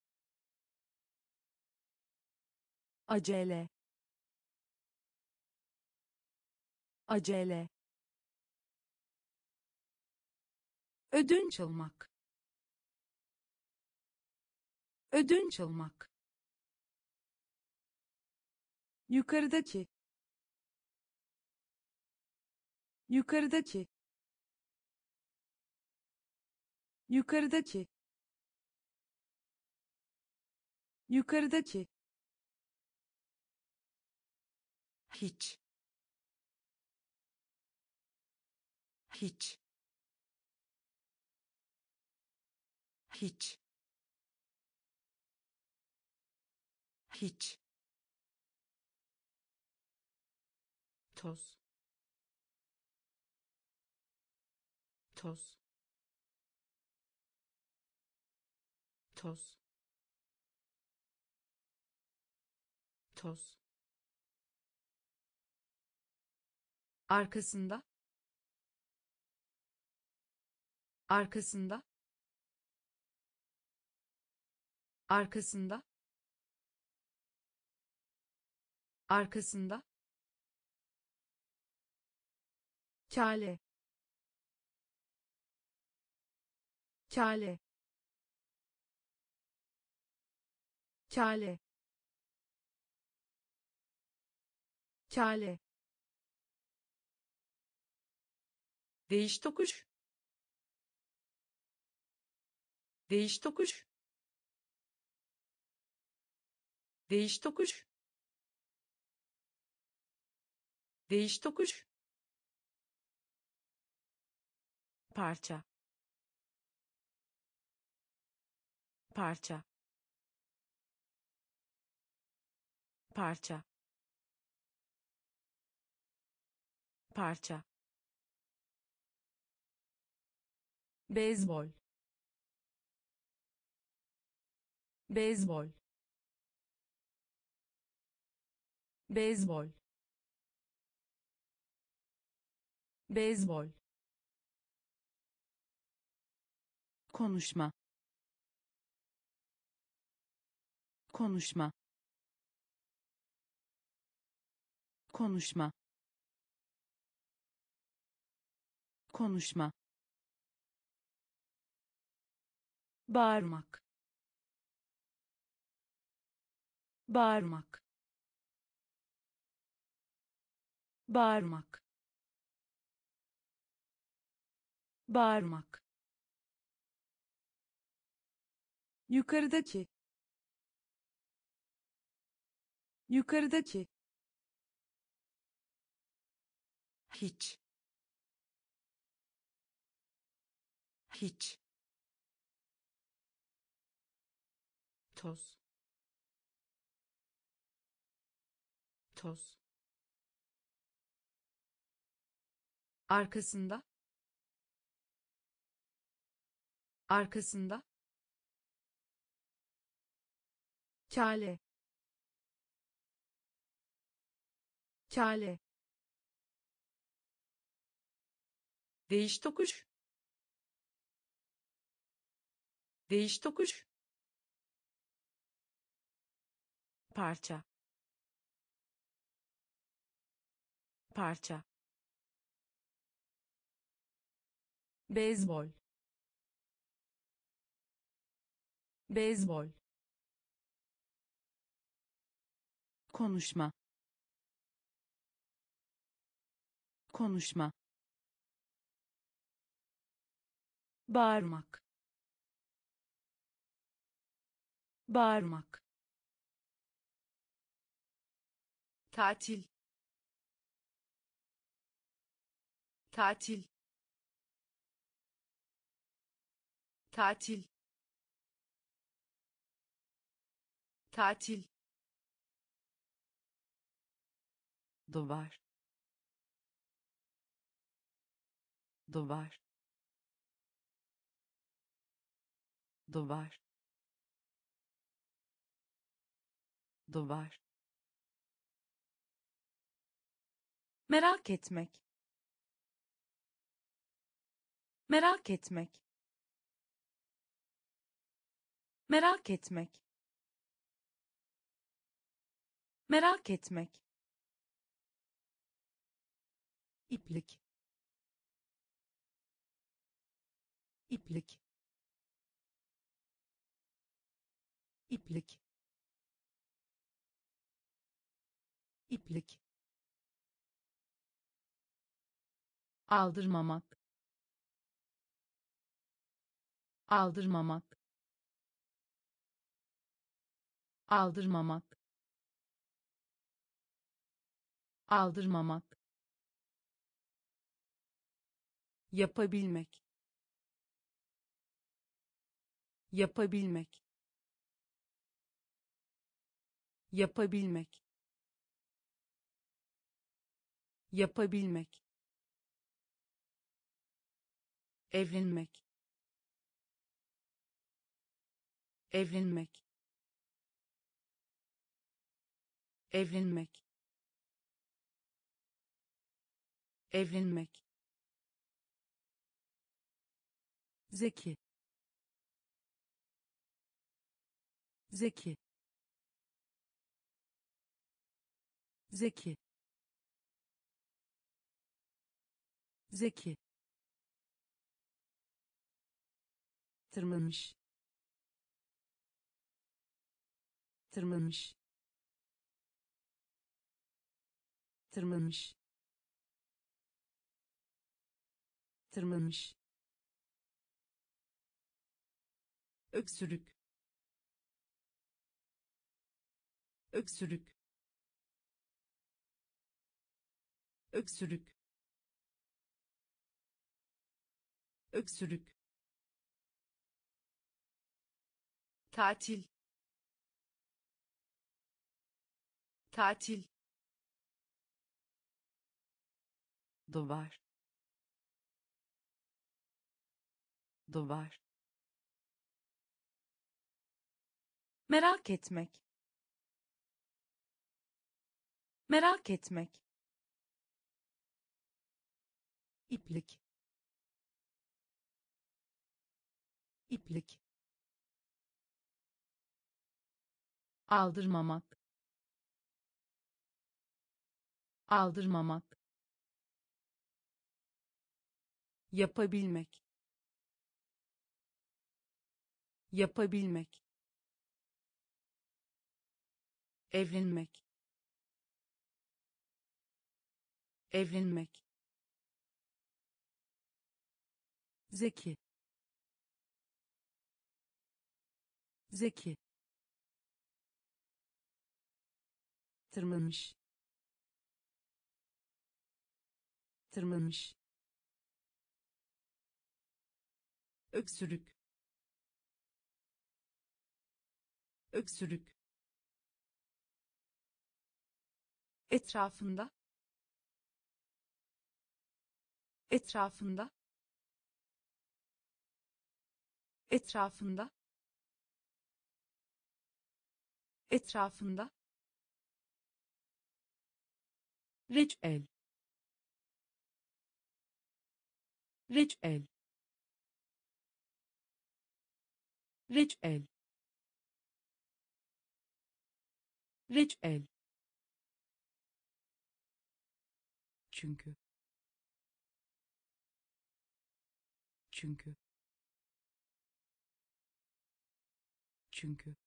acele acele ödünç almak ödünç almak yukarıdaki yukarıdaki yukarıdaki yukarıdaki hiç hiç hiç hiç toz toz toz toz arkasında arkasında arkasında arkasında kale kale kale kale değiş tokuş değiş tokuş değiş tokuş değiş tokuş parça parça parça parça beyzbol beyzbol beyzbol beyzbol konuşma konuşma konuşma konuşma bağırmak bağırmak bağırmak bağırmak yukarıdaki yukarıdaki hiç hiç toz toz, arkasında, arkasında, kale, kale, değiş tokuş, değiş tokuş, parça, parça, beyzbol, beyzbol, konuşma, konuşma, bağırmak, bağırmak, tatil, tatil, tatil, tatil, duvar, duvar, duvar, duvar, merak etmek, merak etmek, merak etmek, merak etmek, iplik, iplik, iplik, iplik, aldırmamak, aldırmamak, aldırmamak, aldırmamak, yapabilmek, yapabilmek, yapabilmek, yapabilmek, evlenmek, evlenmek, evlenmek, evlenmek, zeki, zeki, zeki, zeki, tırmanmış, tırmanmış, tırmanmış, tırmanmış, öksürük, öksürük, öksürük, öksürük, tatil, tatil, duvar, duvar, merak etmek, merak etmek, iplik, iplik, aldırmamak, aldırmamak, yapabilmek, yapabilmek, evlenmek, evlenmek, zeki, zeki, tırmanmış, tırmanmış, öksürük, öksürük, etrafında etrafında etrafında etrafında reçel reçel reçel reçel çünkü çünkü çünkü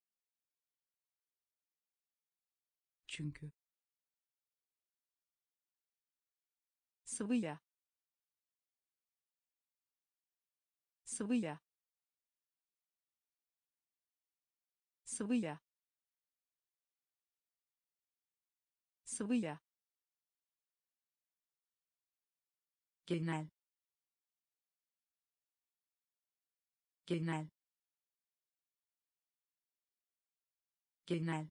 çünkü sıvıya sıvıya sıvıya sıvıya genel genel genel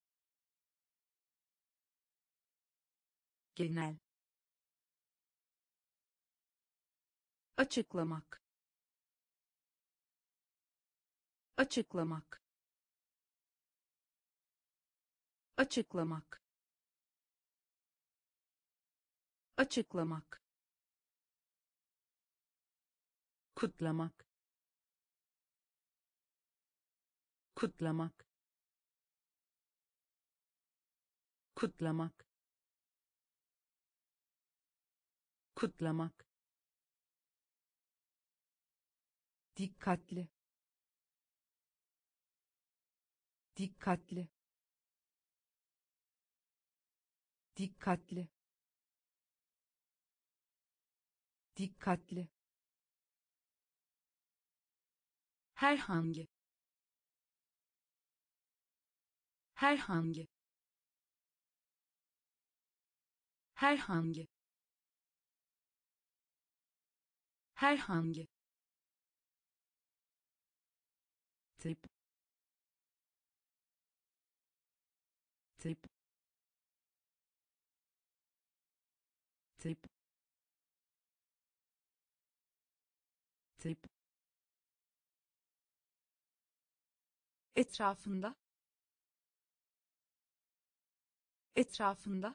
genel açıklamak açıklamak açıklamak açıklamak kutlamak kutlamak kutlamak kutlamak dikkatli dikkatli dikkatli dikkatli herhangi herhangi herhangi herhangi tip tip tip tip etrafında etrafında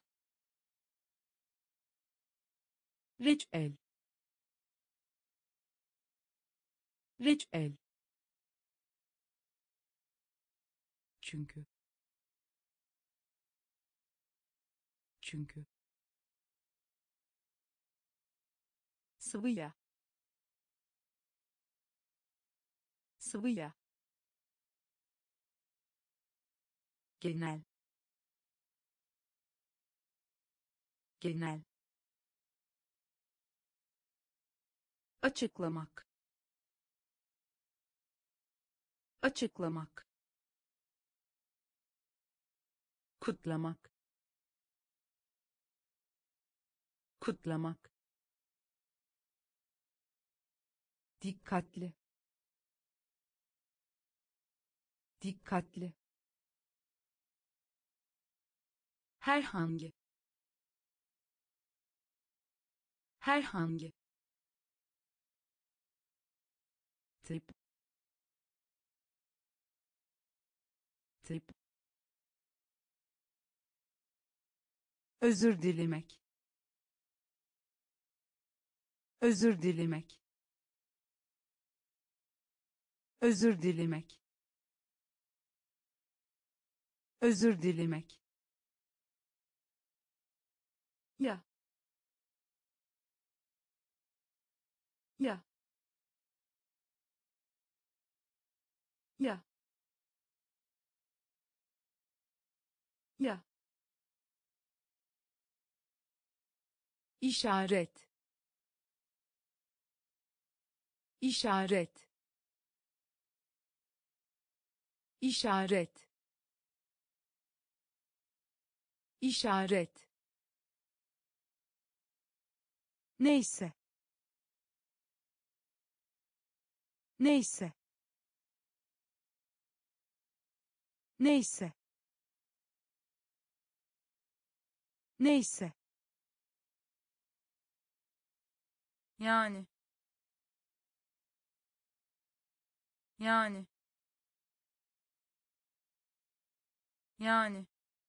reçel reçel çünkü çünkü sıvıya sıvıya genel genel açıklamak açıklamak kutlamak kutlamak dikkatli dikkatli herhangi herhangi tip tip özür dilemek özür dilemek özür dilemek özür dilemek ya ya ya ya işaret işaret işaret işaret neyse neyse neyse Neyse. Yani. Yani. Yani.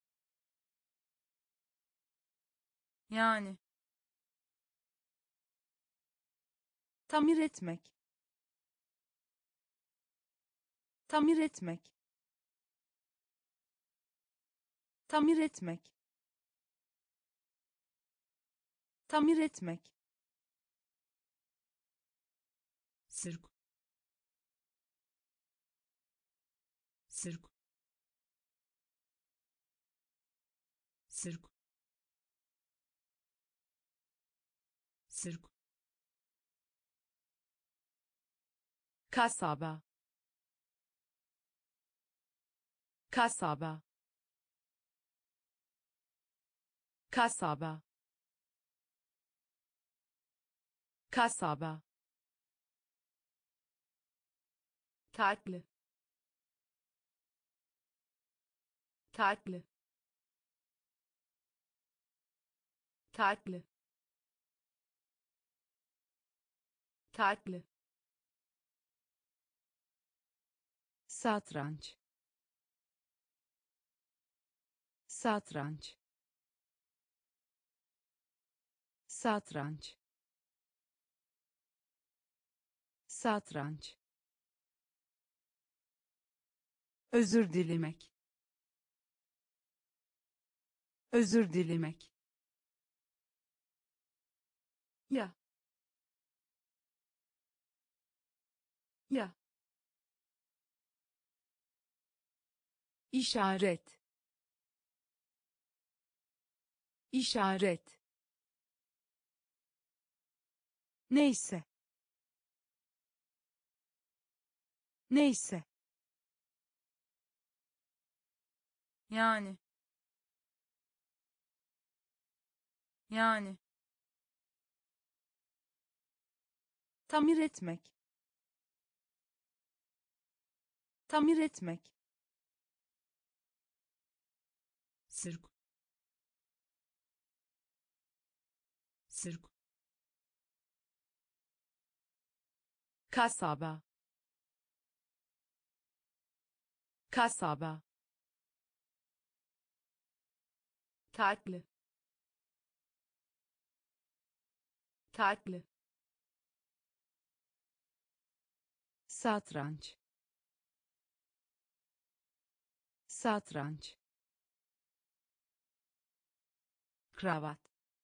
Yani. Tamir etmek. Tamir etmek. Tamir etmek. Tamir etmek. Sırk. Sırk. Sırk. Sırk. Kasaba. Kasaba. Kasaba. Kasaba. tatlı tatlı tatlı tatlı Satranç. Satranç. Satranç. Satranç. Özür dilemek. Özür dilemek. ya ya İşaret. İşaret. Neyse. Neyse. Yani. Yani. Tamir etmek. Tamir etmek. Sırk. Sırk. Kasaba. Kasaba. tatlı tatlı Satranç. Satranç. Kravat.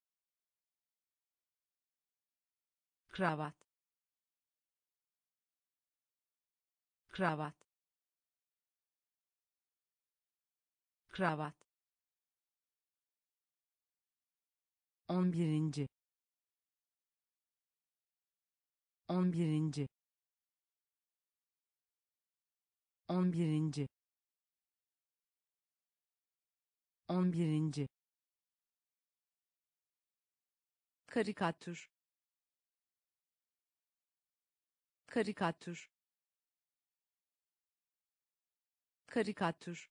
Kravat. Kravat. Kravat. On birinci. On birinci. On birinci. On birinci. Karikatür. Karikatür. Karikatür.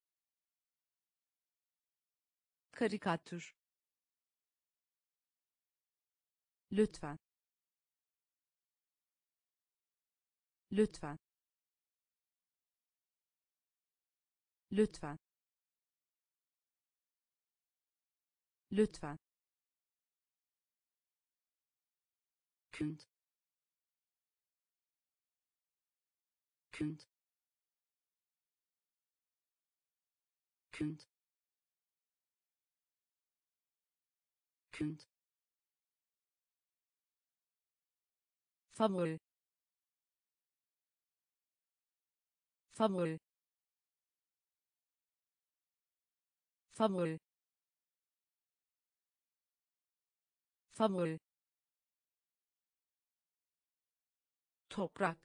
Karikatür. Lütfen. Lütfen. Lütfen. Lütfen. Künd. Künd. Künd. Künd. Favori. Favori. Favori. Favori. Toprak.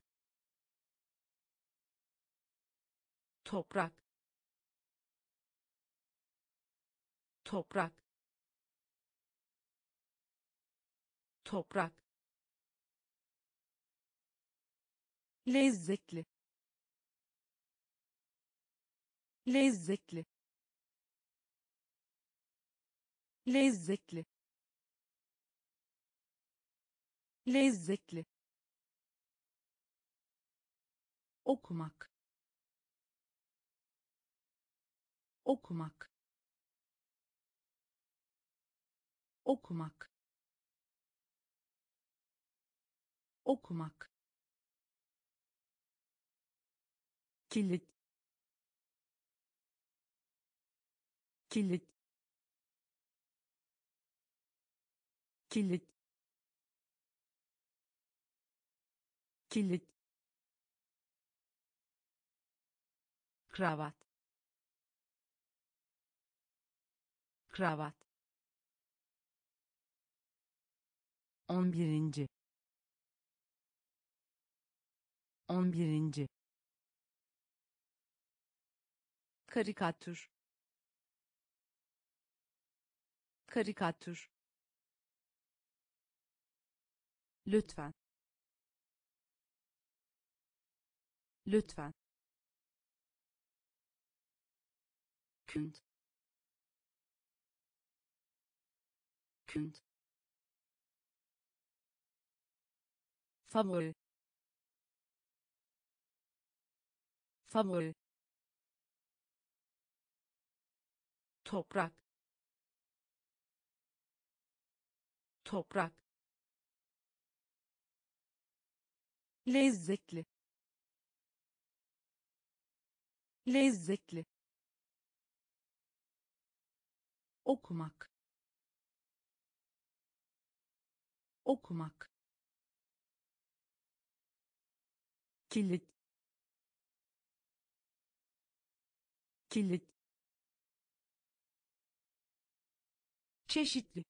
Toprak. Toprak. Toprak. Lezzetli. Lezzetli. lezzetli, lezzetli, okumak, okumak, okumak, okumak, kilit, kilit, kilit, kilit, kravat, kravat, on birinci, on birinci, karikatür, karikatür, lütfen, lütfen, künd, künd, favori, favori, toprak, toprak, lezzetli, lezzetli, okumak, okumak, kilit, kilit, çeşitli,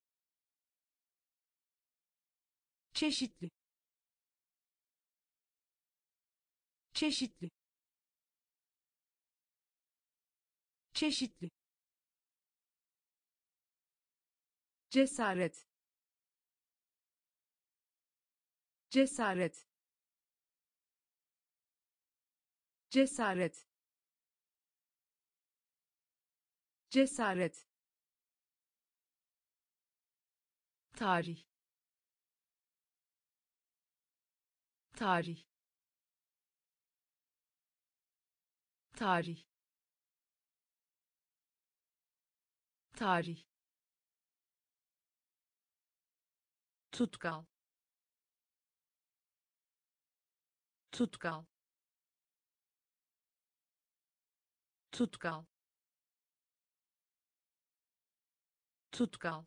çeşitli, çeşitli, çeşitli, cesaret, cesaret, cesaret, cesaret, tarih, tarih, tarih, tarih, tutkal, tutkal, tutkal, tutkal,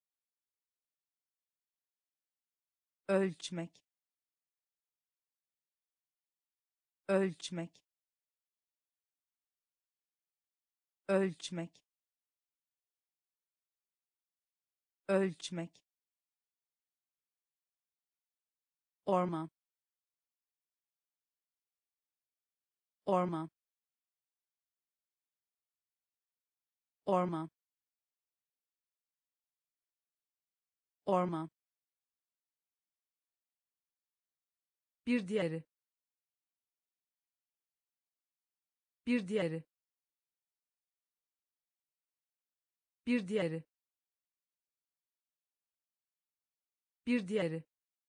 ölçmek, ölçmek, ölçmek, ölçmek, orman, orman, orman, orman, bir diğeri, bir diğeri, bir diğeri, bir diğeri,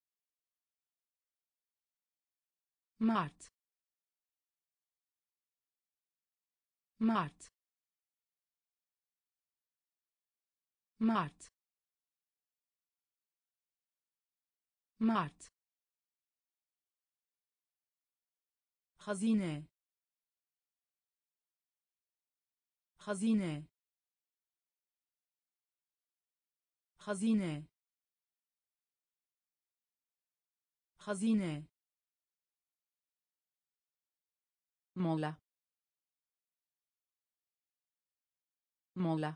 Mart, Mart, Mart, Mart, hazine, hazine, hazine, hazine, mola, mola,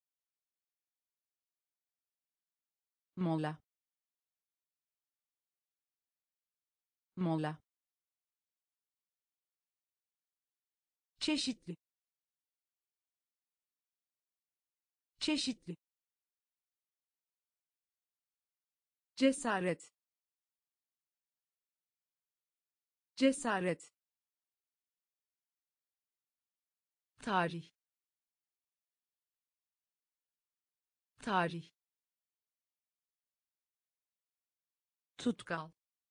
mola, mola, çeşitli, çeşitli, cesaret, cesaret, tarih, tarih, tutkal,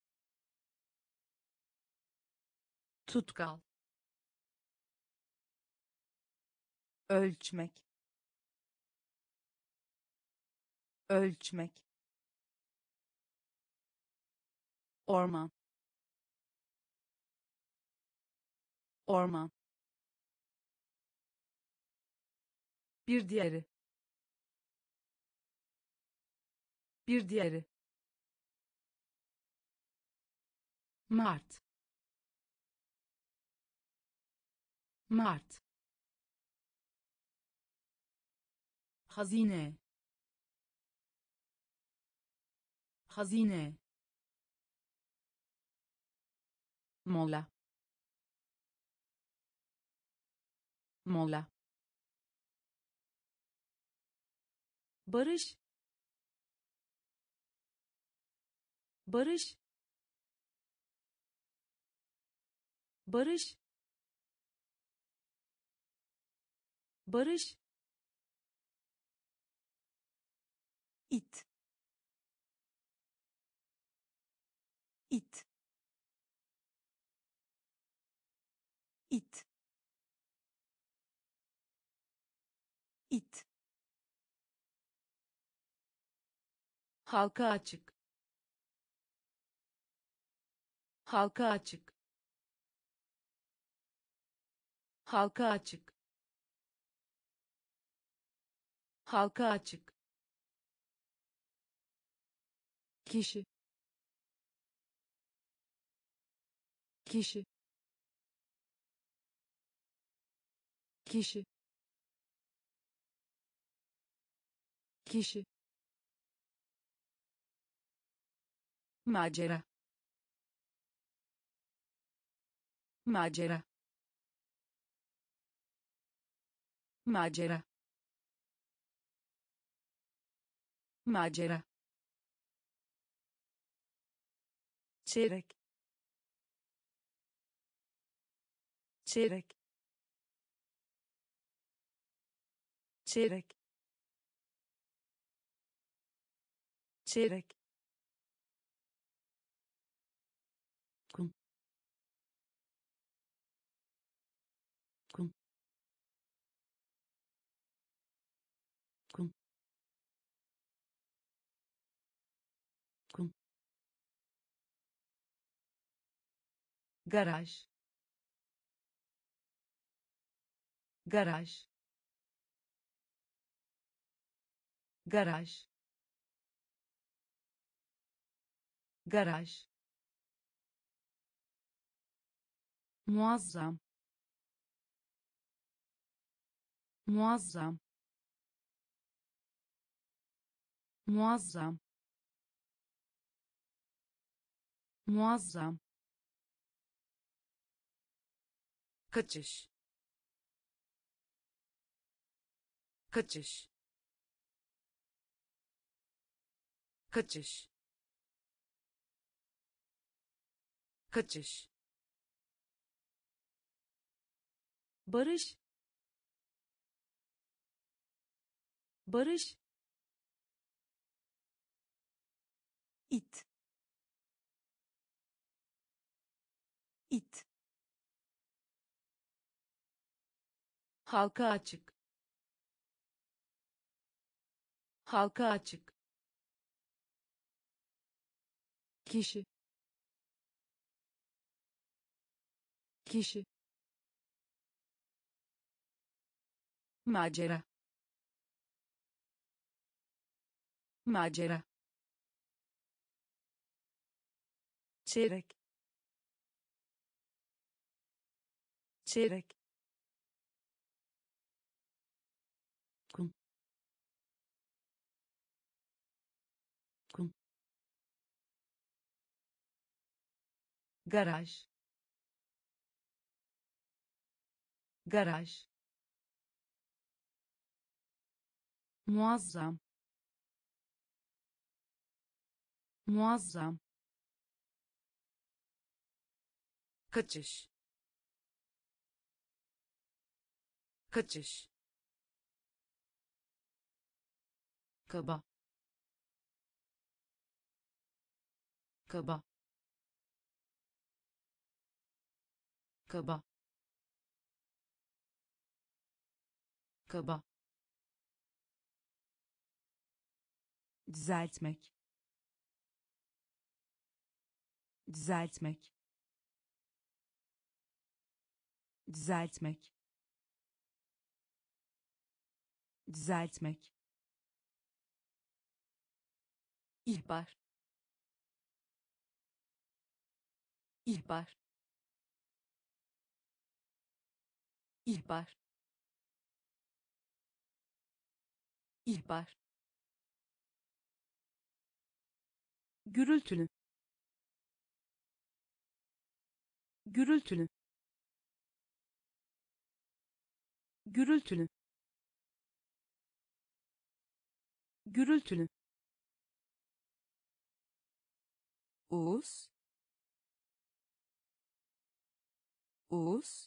tutkal, ölçmek, ölçmek, orman, orman, bir diğeri, bir diğeri, Mart, Mart, hazine, hazine, mola, mola, barış, barış, barış, barış, it, it, it, it, halka açık, halka açık, halka açık, halka açık, kişi, kişi, kişi, kişi, macera, macera, macera, macera, çeyrek, çeyrek, çeyrek, çeyrek, kum, kum, kum, kum, garaj, garaj, garaj, garaj, muazzam, muazzam, muazzam, muazzam, kaçış, kaçış, kaçış, kaçış, barış, barış, it, it, halka açık, halka açık, kişi, kişi, macera, macera, çeyrek, çeyrek, kum, kum, garaj, garaj, muazzam, muazzam, kaçış, kaçış, kaba, kaba, kaba, kaba, düzeltmek, düzeltmek, düzeltmek, düzeltmek, ihbar, ihbar, ihbar, ihbar, gürültülü, gürültülü, gürültülü, gürültülü, Oğuz, Oğuz,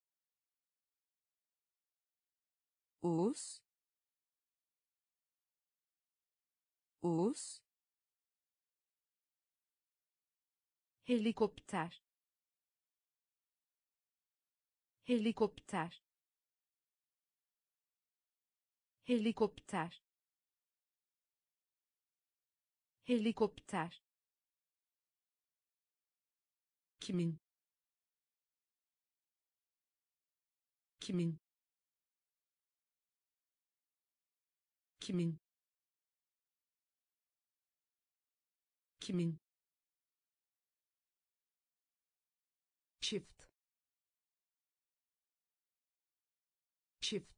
Oğuz, Oğuz, helikopter, helikopter, helikopter, helikopter, kimin, kimin, kimin, kimin, çift, çift,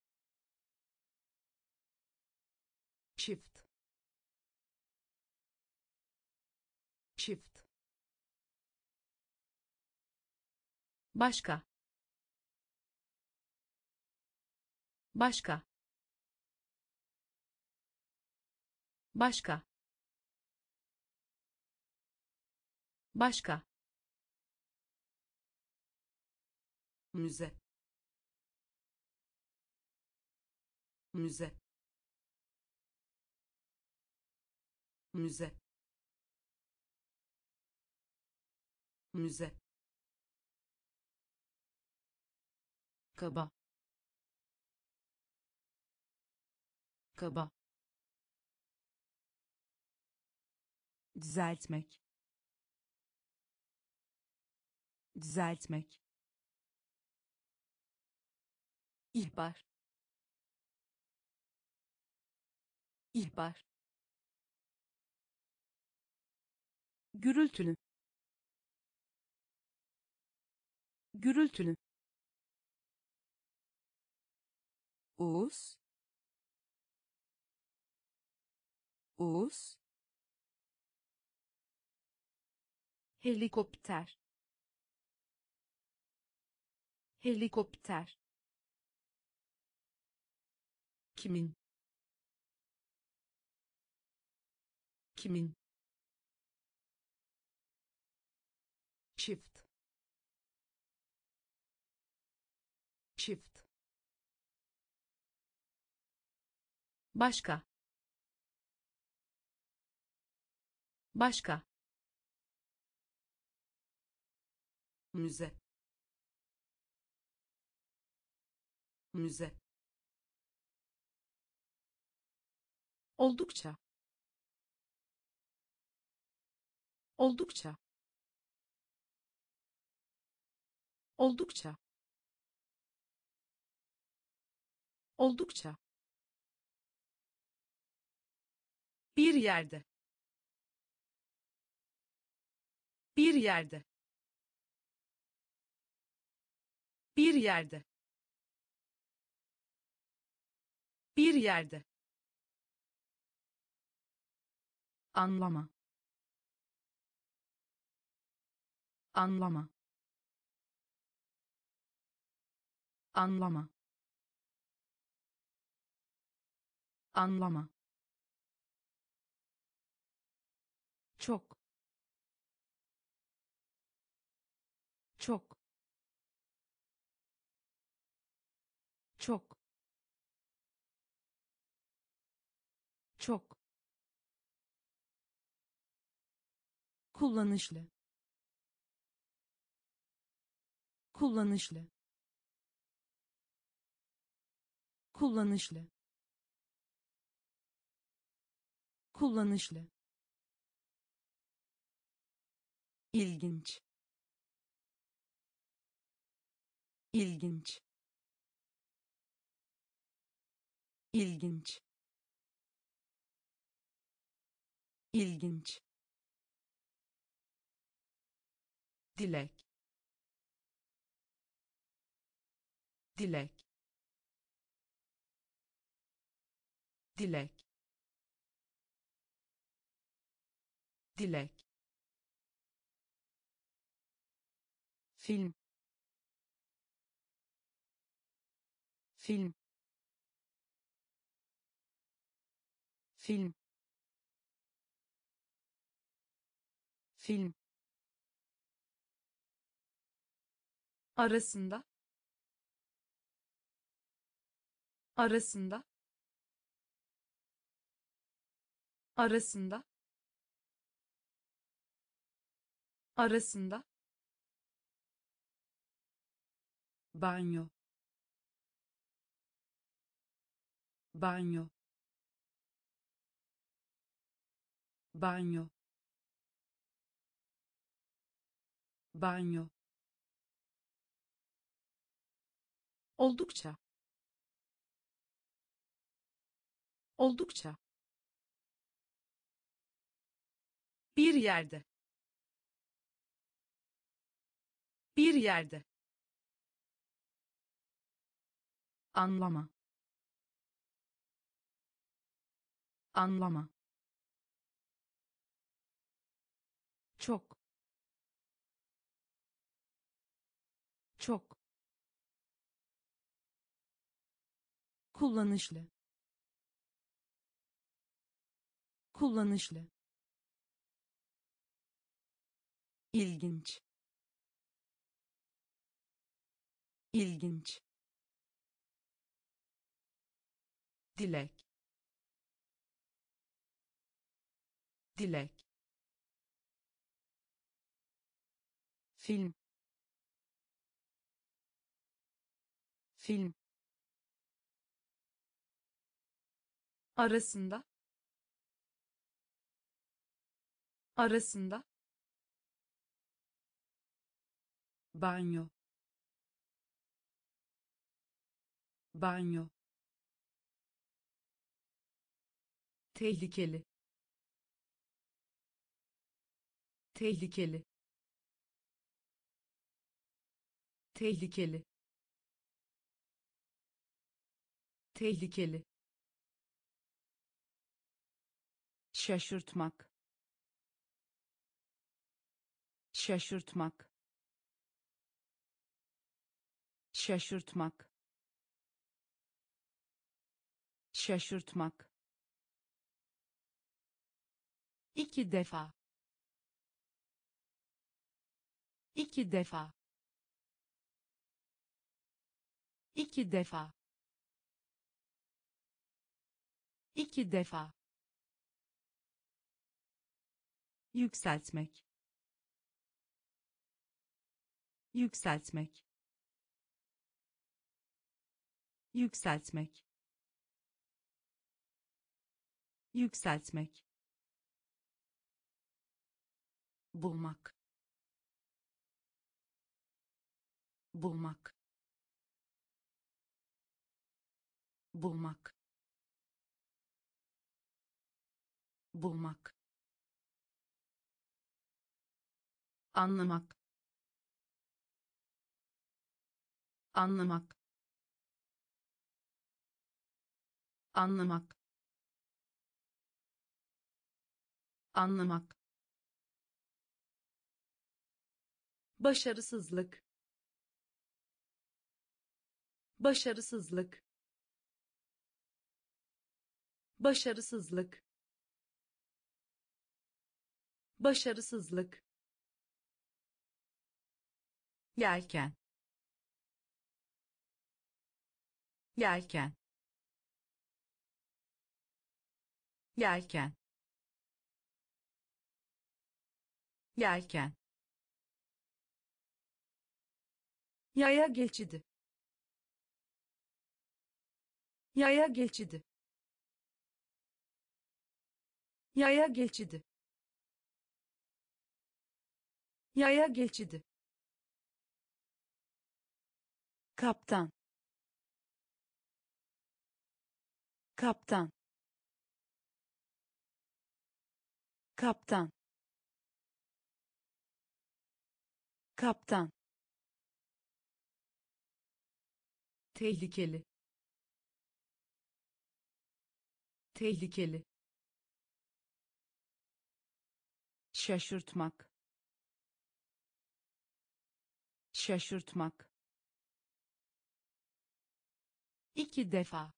çift, çift, başka, başka, başka, başka, müze, müze, müze, müze, kaba, kaba, düzeltmek, düzeltmek, ihbar, ihbar, gürültülü, gürültülü, Oğuz, Oğuz, helikopter, helikopter, kimin, kimin, çift, çift, başka, başka, müze, müze, oldukça, oldukça, oldukça, oldukça, bir yerde, bir yerde, bir yerde, bir yerde, anlama, anlama, anlama, anlama, çok, çok, çok, çok, kullanışlı, kullanışlı, kullanışlı, kullanışlı, ilginç, ilginç, ilginç, ilginç, dilek, dilek, dilek, dilek, film, film, film, film, arasında, arasında, arasında, arasında, banyo, banyo, banyo, banyo, oldukça, oldukça, bir yerde, bir yerde, anlama, anlama, çok, çok, kullanışlı, kullanışlı, ilginç, ilginç, dilek, dilek, film, film, arasında, arasında, banyo, banyo, tehlikeli, tehlikeli, tehlikeli, tehlikeli, şaşırtmak, şaşırtmak, şaşırtmak, şaşırtmak, iki defa, iki defa, iki defa, iki defa, yükseltmek, yükseltmek, yükseltmek, yükseltmek, bulmak, bulmak, bulmak, bulmak, anlamak, anlamak, anlamak, anlamak, başarısızlık, başarısızlık, başarısızlık, başarısızlık, yelken, yelken, yelken, yelken, yaya geçidi, yaya geçidi, yaya geçidi, yaya geçidi, kaptan, kaptan, kaptan, kaptan, tehlikeli, tehlikeli, şaşırtmak, şaşırtmak, iki defa,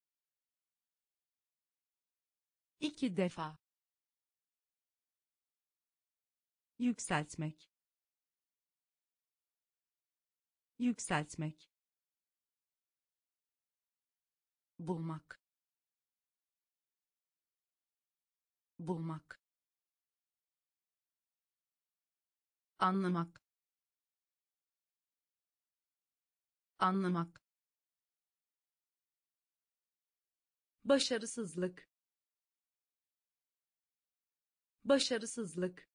iki defa, yükseltmek, yükseltmek, bulmak, bulmak, anlamak, anlamak, başarısızlık, başarısızlık,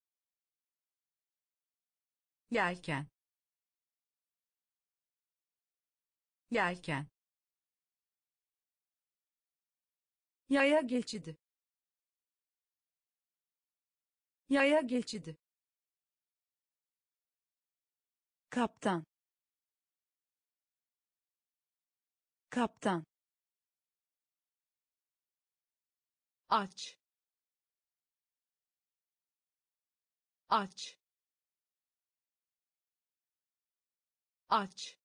yelken, yelken, yaya geçidi, yaya geçidi, kaptan, kaptan, aç, aç, aç,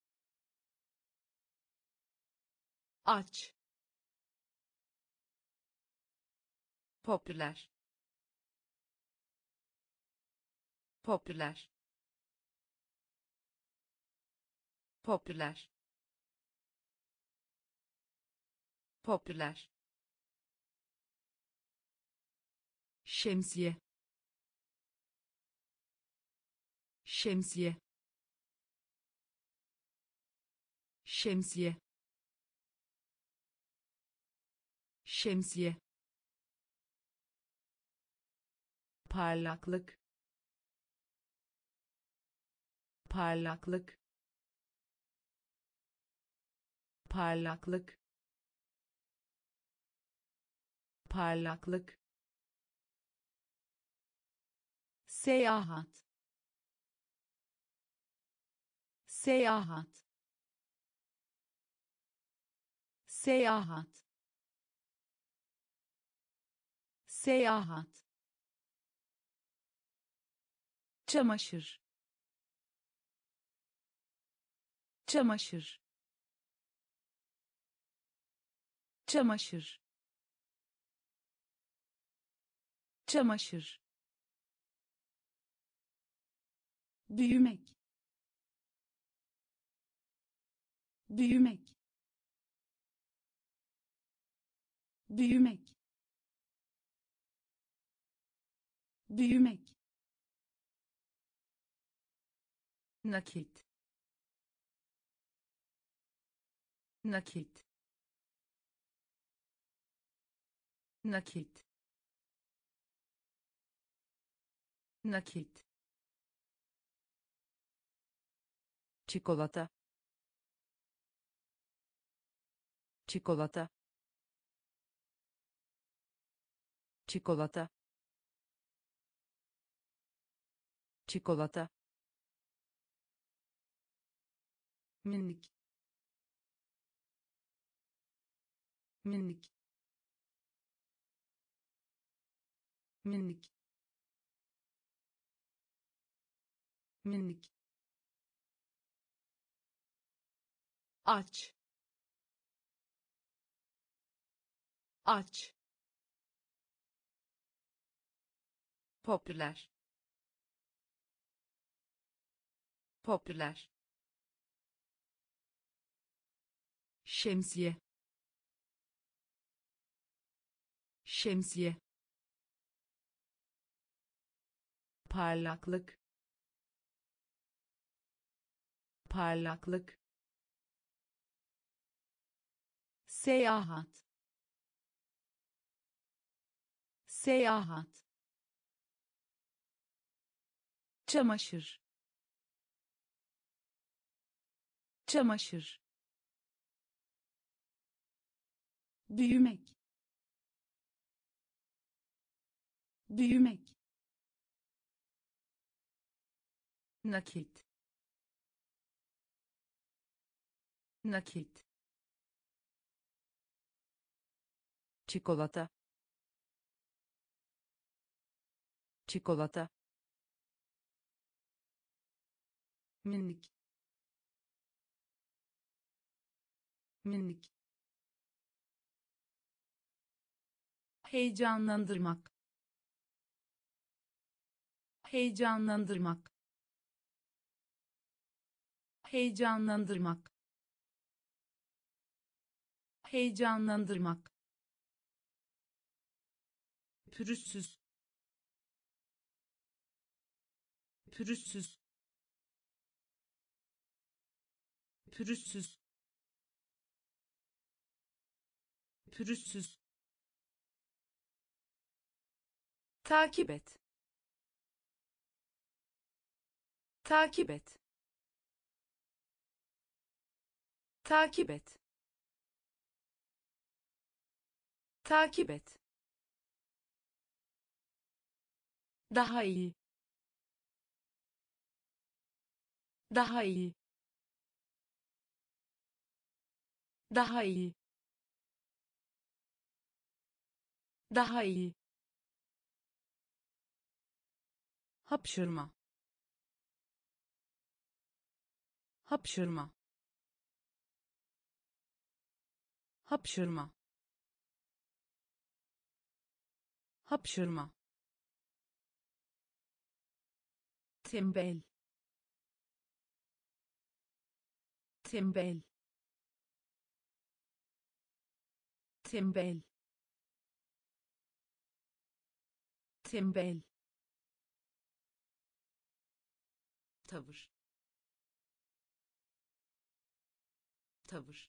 aç, popüler, popüler, popüler, popüler, şemsiye, şemsiye, şemsiye, şemsiye, parlaklık, parlaklık, parlaklık, parlaklık, seyahat, seyahat, seyahat, seyahat, çamaşır, çamaşır, çamaşır, çamaşır, büyümek, büyümek, büyümek, büyümek, nakit, nakit, nakit, nakit, çikolata, çikolata, çikolata, çikolata, minik, minik, minik, minik, aç, aç, popüler, popüler, şemsiye, şemsiye, parlaklık, parlaklık, seyahat, seyahat, çamaşır, çamaşır, büyümek, büyümek, nakit, nakit, çikolata, çikolata, minik, minik, heyecanlandırmak, heyecanlandırmak, heyecanlandırmak, heyecanlandırmak, pürüzsüz, pürüzsüz, pürüzsüz, pürüzsüz, takip et, takip et, takip et, takip et, daha iyi, daha iyi, daha iyi, daha iyi, hapşırma, hapşırma, hapşırma, hapşırma, tembel, tembel, tembel, tembel, tavır, tavır,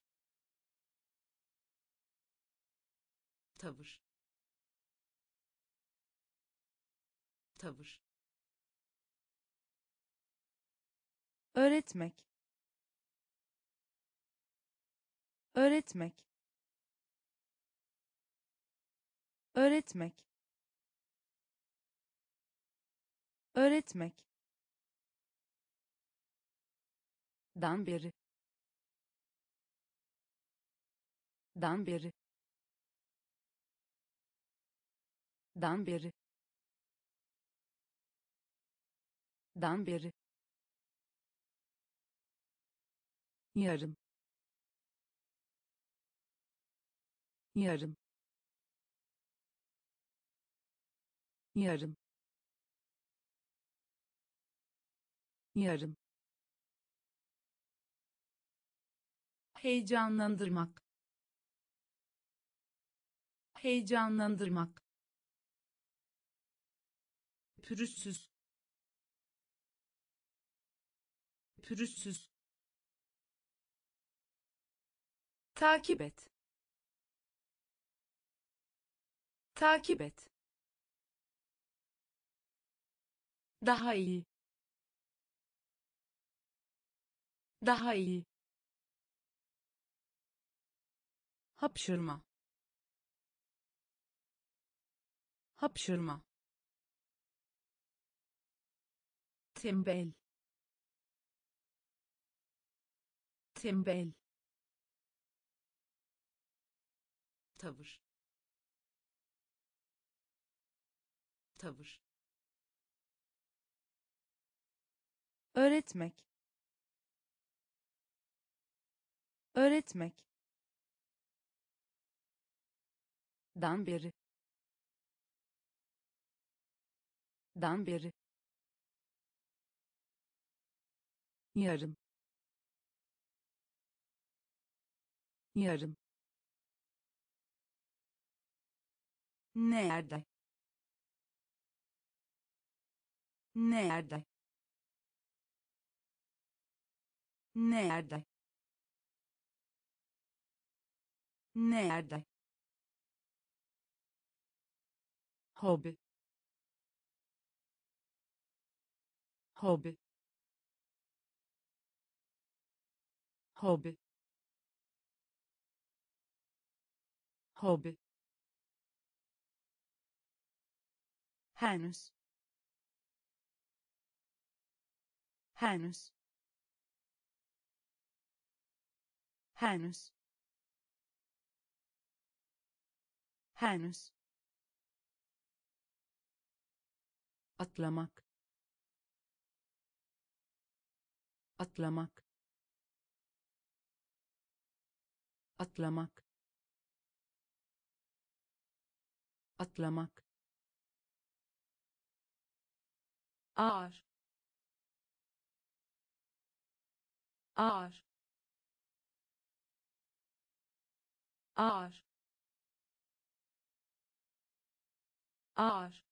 tavır, tavır, öğretmek, öğretmek, öğretmek, öğretmek, dan beri, dan beri, dan beri, dan beri, yarım, yarım, yarım, yarım, heyecanlandırmak, heyecanlandırmak, pürüzsüz, pürüzsüz, takip et, takip et, daha iyi, daha iyi, hapşırma, hapşırma, tembel, tembel, tavır, tavır, öğretmek, öğretmek, dan beri, dan beri, yarım, yarım, Nerede? Nerede? Nerede? Nerede? Hobi. Hobi. Hobi. Hobi. Henüz. Henüz. Henüz. Henüz. Atlamak. Atlamak. Atlamak. Atlamak. ağır ağır ağır ağır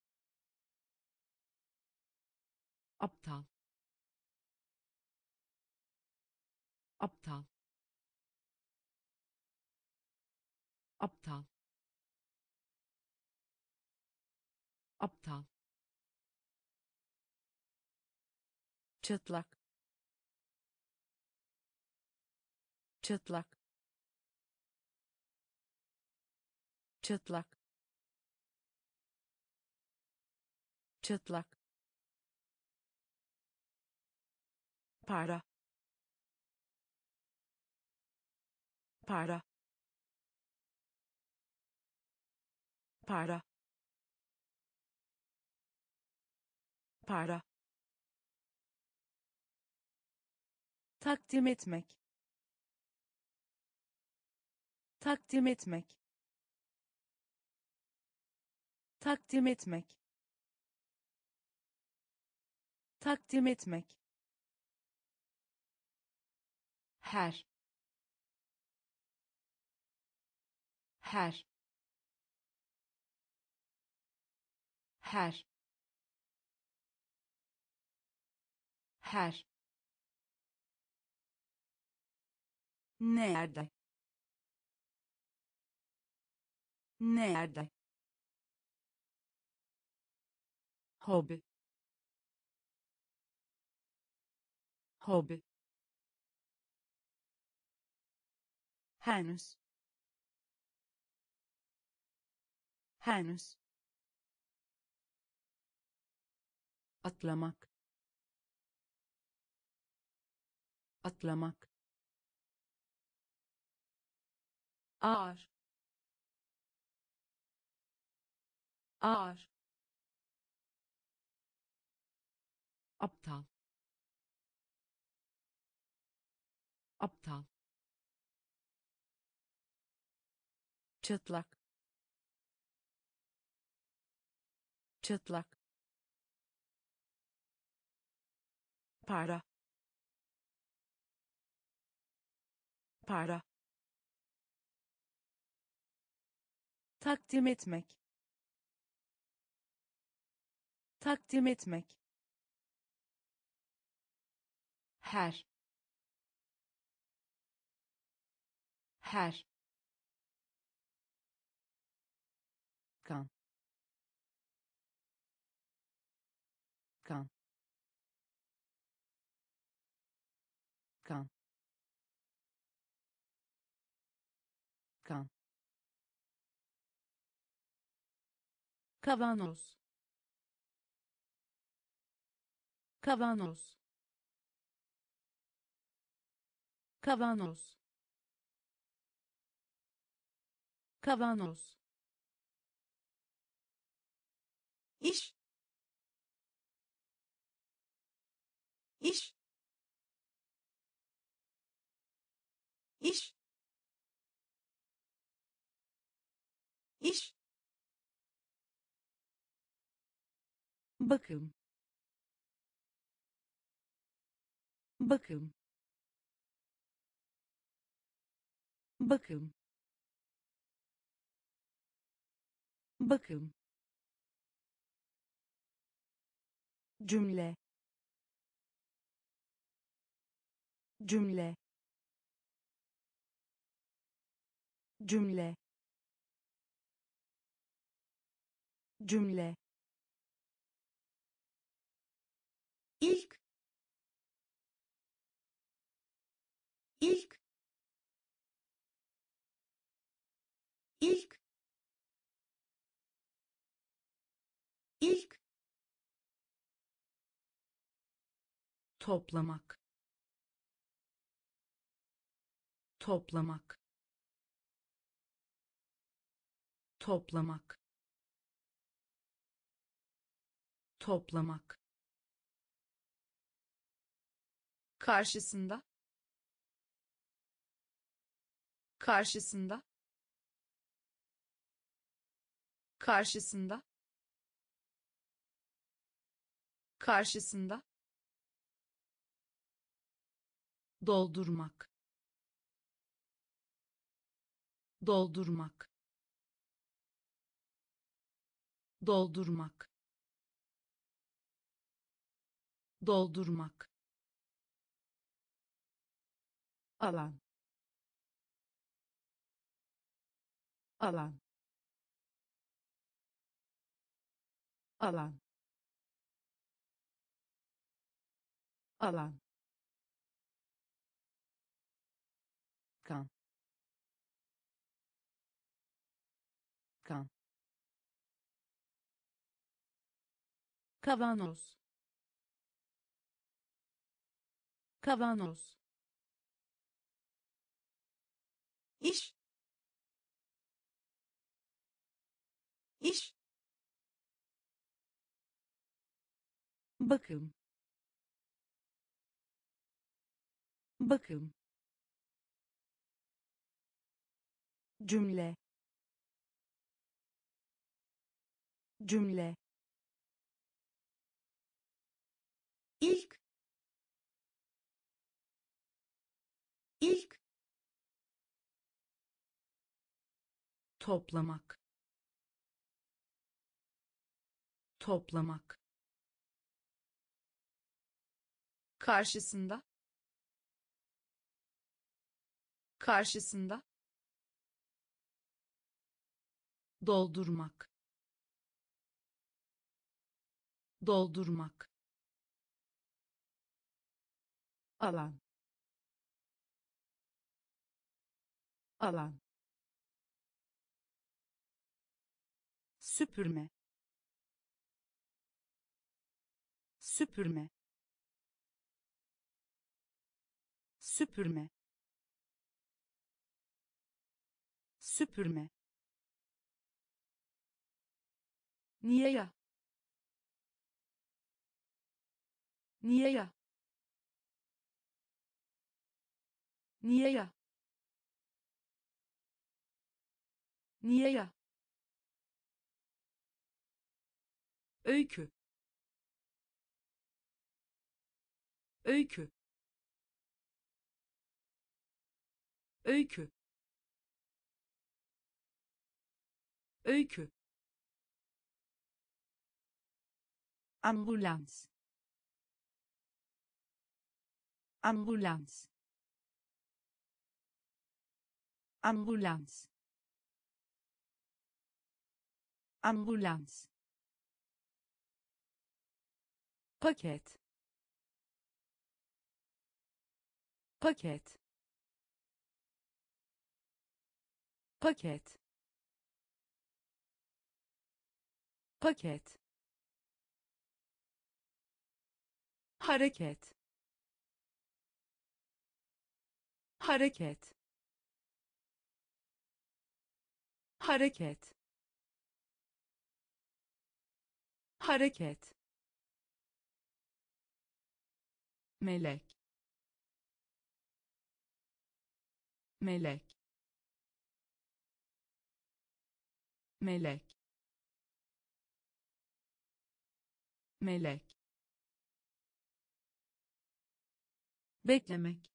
aptal aptal aptal aptal Çıtlak. Çıtlak. Çıtlak. Çıtlak. Para. Para. Para. Para. Takdim etmek. Takdim etmek. Takdim etmek. Takdim etmek. Her. Her. Her. Her. Nerede? Nerede? Hobi. Hobi. Henüz. Henüz. Atlamak. Atlamak. ağır ağır Aptal. Aptal. Çıtlak. Çıtlak. Para. Para. Takdim etmek. Takdim etmek. Her. Her. Kan. Kan. Kan. Kan. Kavanoz. Kavanoz. Kavanoz. Kavanoz. iş iş iş iş Bakım. Bakım. Bakım. bakım, cümle, cümle, cümle, cümle, ilk ilk ilk ilk toplamak, toplamak, toplamak, toplamak, karşısında, karşısında, karşısında, karşısında, doldurmak, doldurmak, doldurmak, doldurmak, alan, alan, alan, alan, kan, kan, kavanoz, kavanoz, iş iş bakım, bakım, cümle, cümle, ilk ilk toplamak, toplamak, karşısında, karşısında, doldurmak, doldurmak, alan, alan, süpürme, süpürme, süpürme, süpürme, niye ya, niye ya, niye ya, niye ya, öykü, öykü, öykü, öykü, ambulans, ambulans, ambulans, ambulans, paket, paket, paket, paket, hareket, hareket, hareket, hareket, melek, melek, melek, melek, beklemek,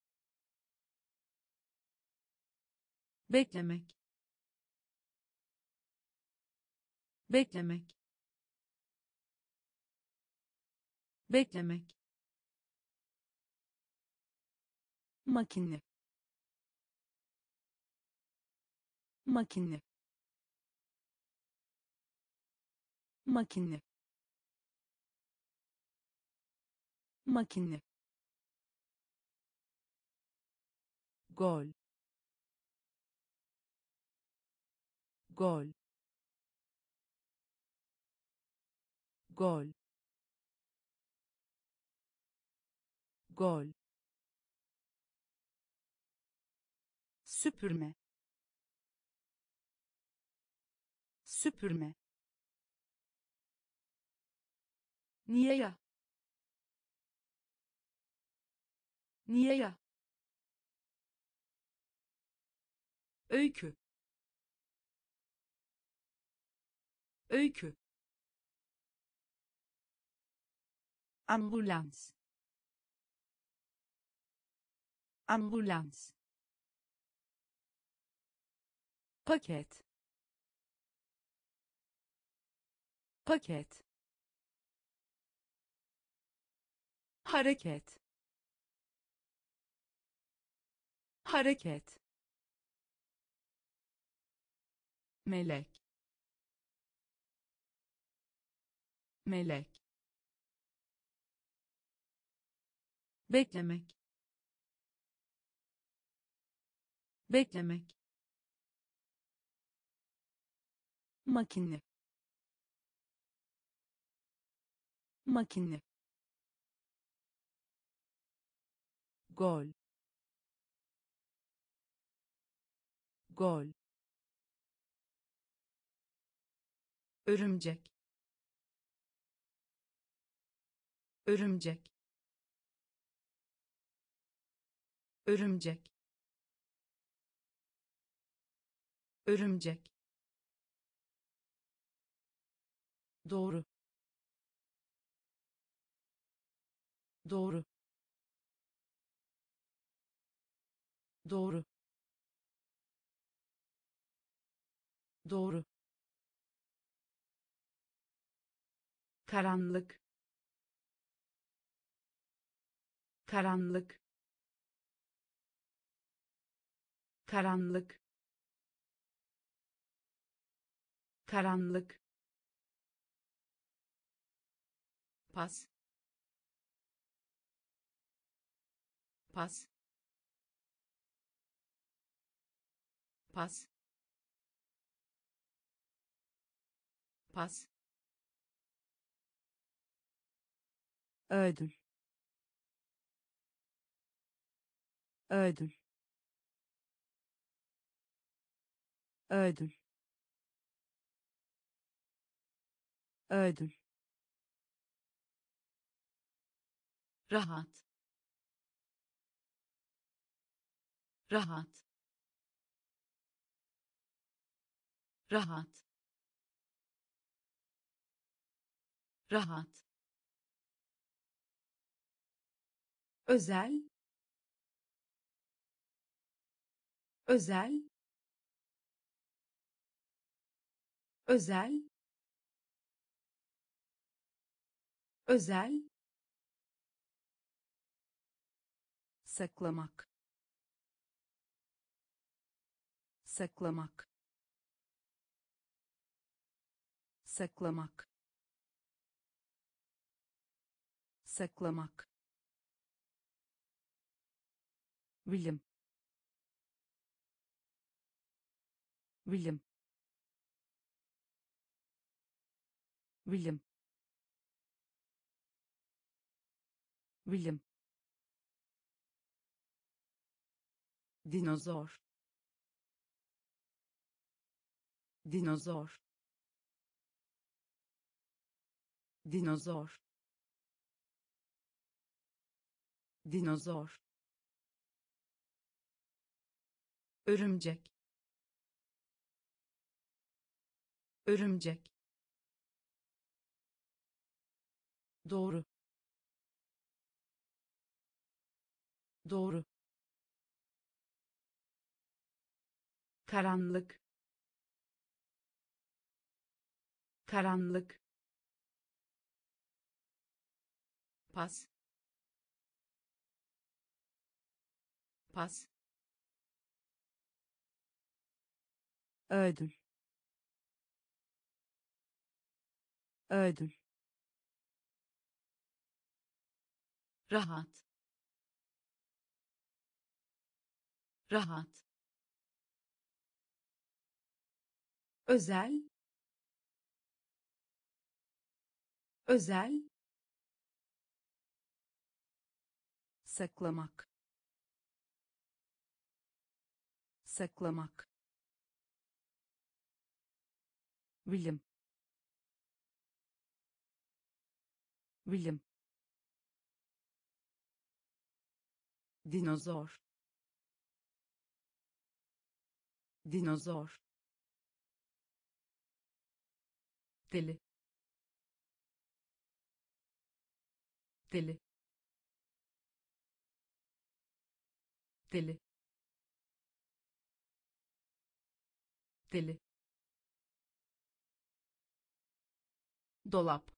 beklemek, beklemek, beklemek, makine, makine, makine, makine, gol, gol, gol, gol, süpürme, süpürme, niye ya, niye ya, öykü, öykü, ambulans, ambulans, paket, paket, hareket, hareket, melek, melek, beklemek, beklemek, makine, makine, gol, gol, örümcek, örümcek, örümcek, örümcek, doğru, doğru, doğru, doğru, karanlık, karanlık, karanlık, karanlık, pas, pas, pas, pas, ödül, ödül, ödül, ödül, rahat, rahat, rahat, rahat, özel, özel, özel, özel, saklamak, saklamak, saklamak, saklamak, bilim, bilim, bilim, bilim, dinozor, dinozor, dinozor, dinozor, örümcek, örümcek, doğru, doğru, karanlık, karanlık, pas, pas, ödül, ödül, rahat, rahat, özel, özel, saklamak, saklamak, bilim, bilim, dinozor, dinozor, deli, deli, deli, deli, dolap,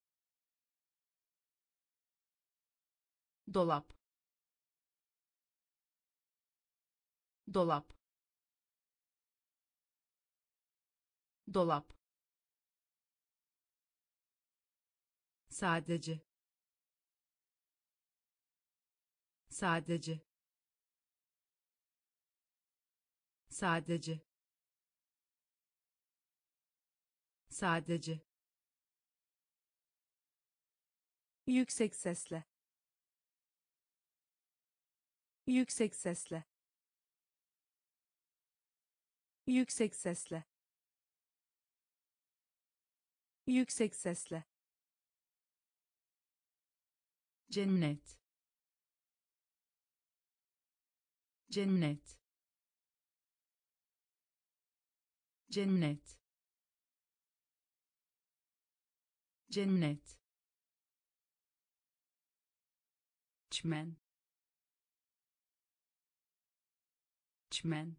dolap, dolap, dolap, sadece, sadece, sadece, sadece, yüksek sesle, yüksek sesle, yüksek sesle, yüksek sesle, cennet, cennet, cennet, cennet, çmen, çmen,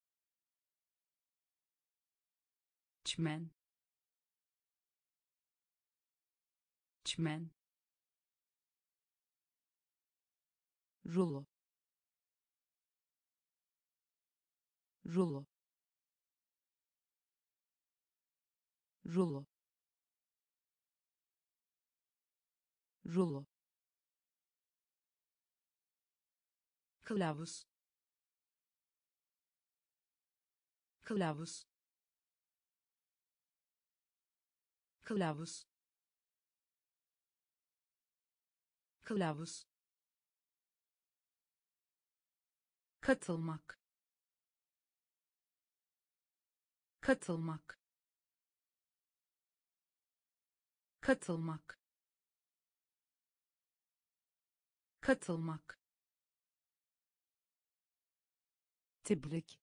çmen, çmen, rulo, rulo, rulo, rulo, kılavuz, kılavuz, kılavuz, kılavuz, katılmak, katılmak, katılmak, katılmak, tebrik,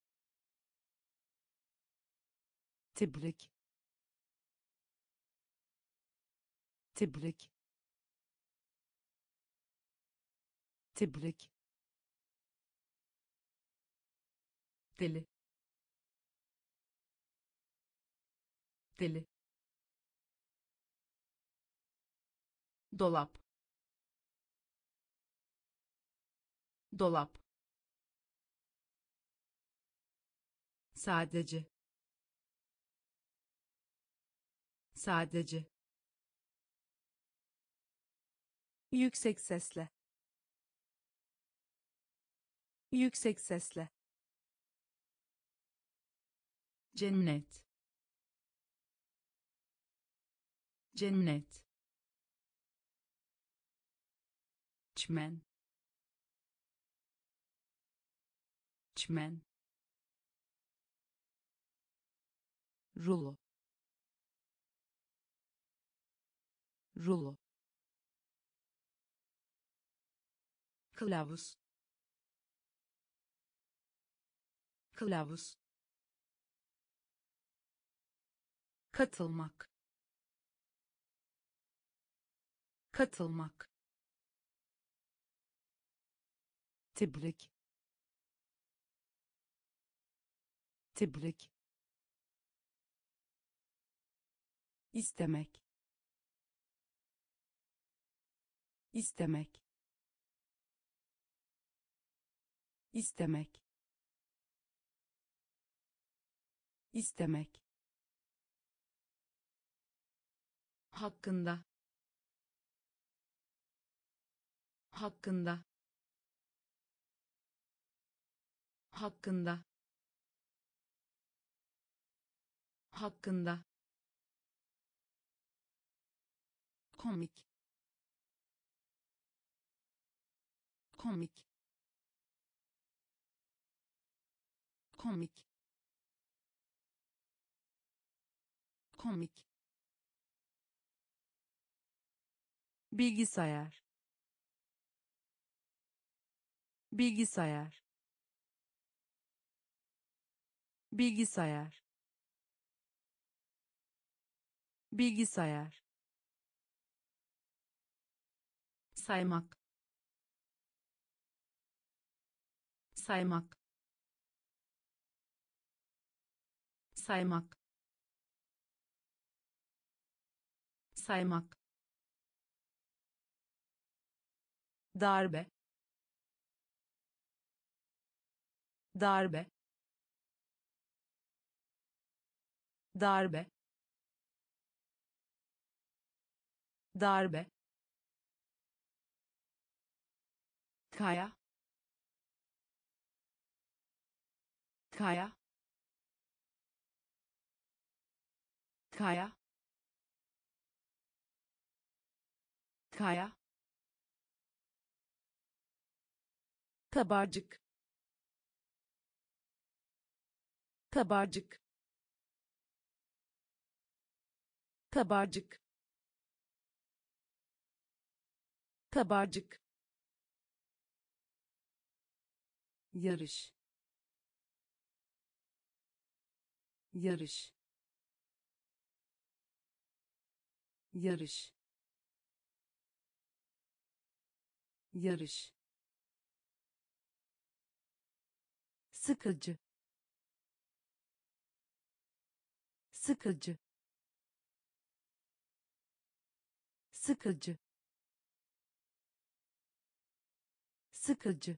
tebrik, tebrik, tebrik, deli, deli, dolap, dolap, sadece, sadece, yüksek sesle, yüksek sesle, cennet, cennet, çmen, çmen, rulo, rulo, kılavuz, kılavuz, katılmak, katılmak, tebrik, tebrik, istemek, istemek, istemek, istemek, hakkında, hakkında, hakkında, hakkında, komik, komik, komik, komik, bilgisayar, bilgisayar, bilgisayar, bilgisayar, saymak, saymak, saymak, saymak, darbe, darbe, darbe, darbe, kaya, kaya, kaya, kaya, kabarcık, kabarcık, kabarcık, kabarcık, yarış, yarış, yarış, yarış, sıkıcı, sıkıcı, sıkıcı, sıkıcı,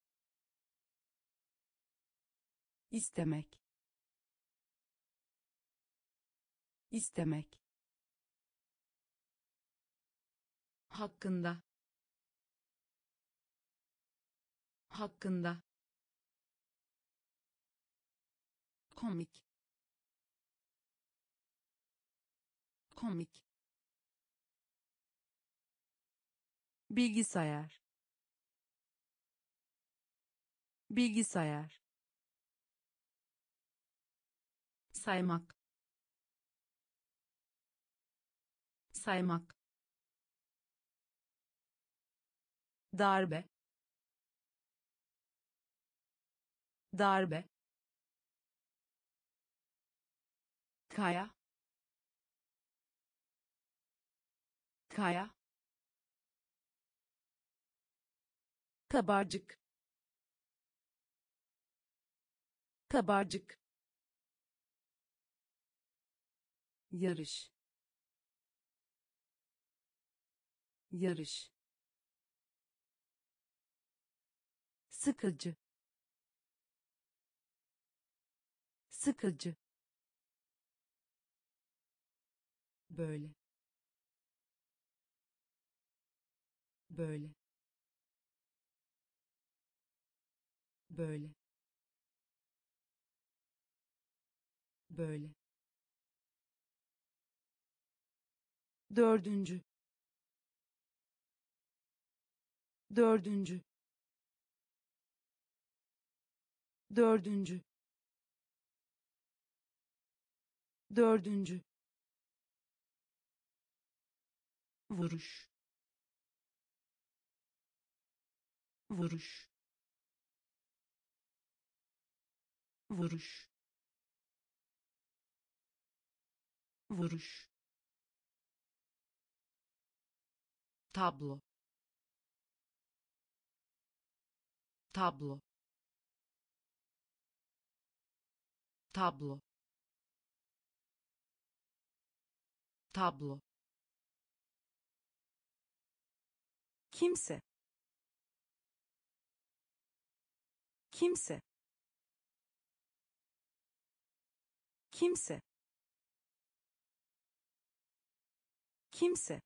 istemek, istemek, hakkında, hakkında, komik, komik, bilgisayar, bilgisayar, saymak, saymak, darbe, darbe, kaya, kaya, kabarcık, kabarcık, yarış, yarış, sıkıcı, sıkıcı, böyle, böyle, böyle, böyle, dördüncü, dördüncü, dördüncü, dördüncü, vuruş, vuruş, vuruş, vuruş, tablo, tablo, tablo, tablo, kimse, kimse, kimse, kimse,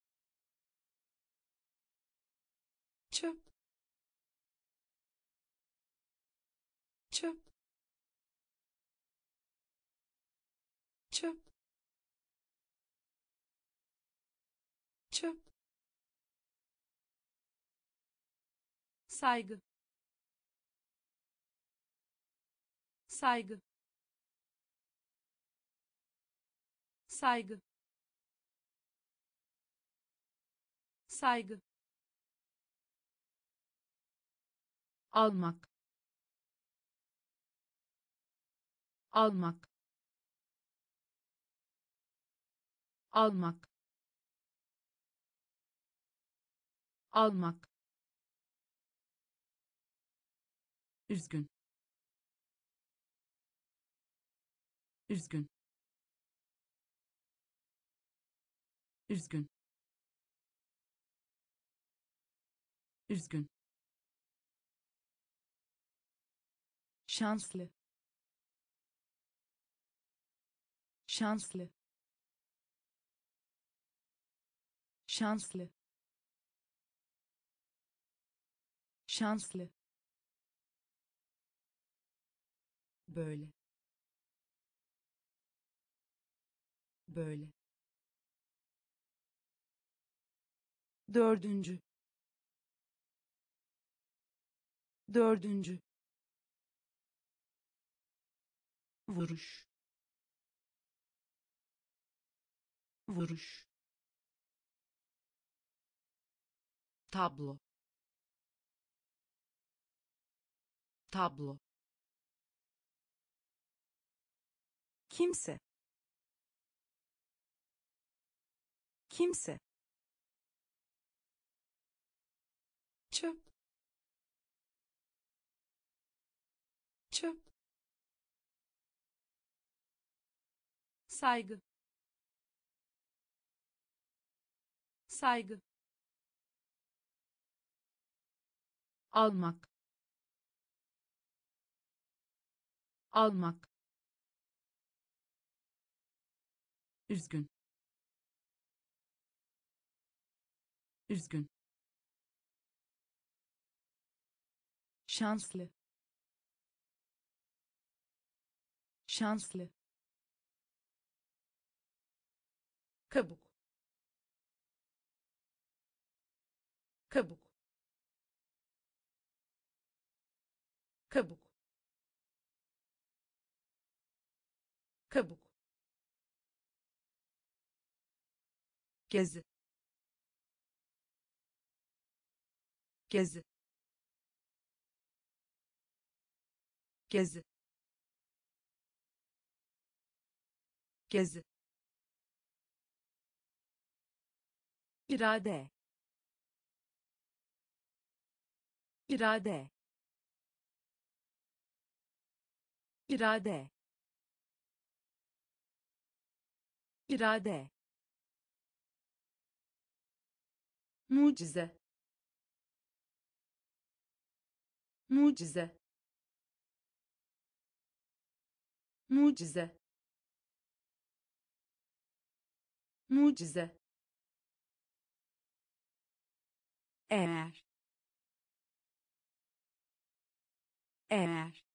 çöp, çöp, çöp, çöp, saygı, saygı, saygı, saygı, almak, almak, almak, almak, üzgün, üzgün, üzgün, üzgün, şanslı, şanslı, şanslı, şanslı, böyle, böyle, dördüncü, dördüncü, vuruş, vuruş, tablo, tablo, kimse, kimse, çöp, çöp, saygı, saygı, almak, almak, üzgün, üzgün, şanslı, şanslı, kabuk, kabuk, kabuk, kabuk, gezi, gezi, gezi, gezi, irade, irade, irade, irade, mucize, mucize, mucize, mucize, eğer, eğer,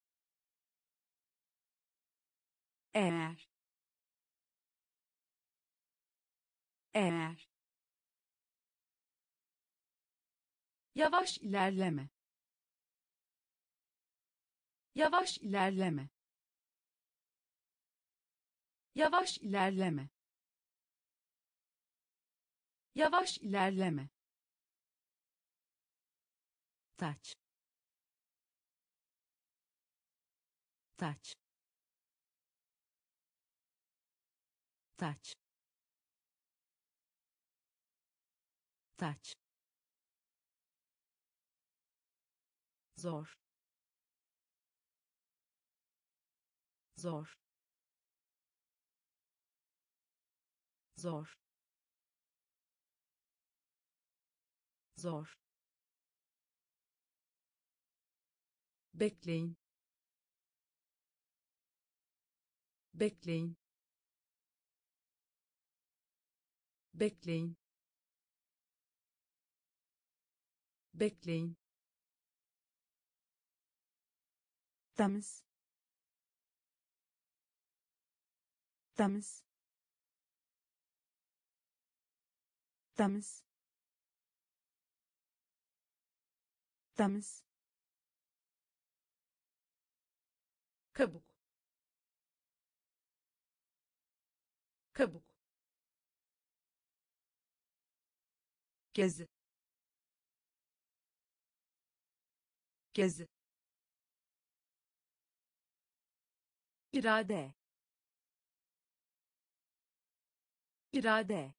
eğer, eğer, yavaş ilerleme, yavaş ilerleme, yavaş ilerleme, yavaş ilerleme, taç, taç, taç, taç, zor, zor, zor, zor, bekleyin, bekleyin, bekleyin, bekleyin, temiz, temiz, temiz, temiz, kabuk, kabuk, gezi, gezi, irade, irade,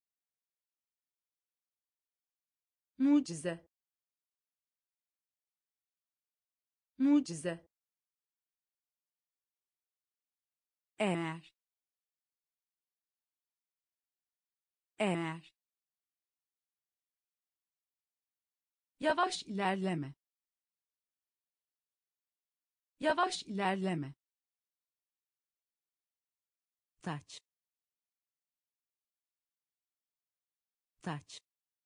mucize, mucize, eğer, eğer, yavaş ilerleme, yavaş ilerleme, taç, taç,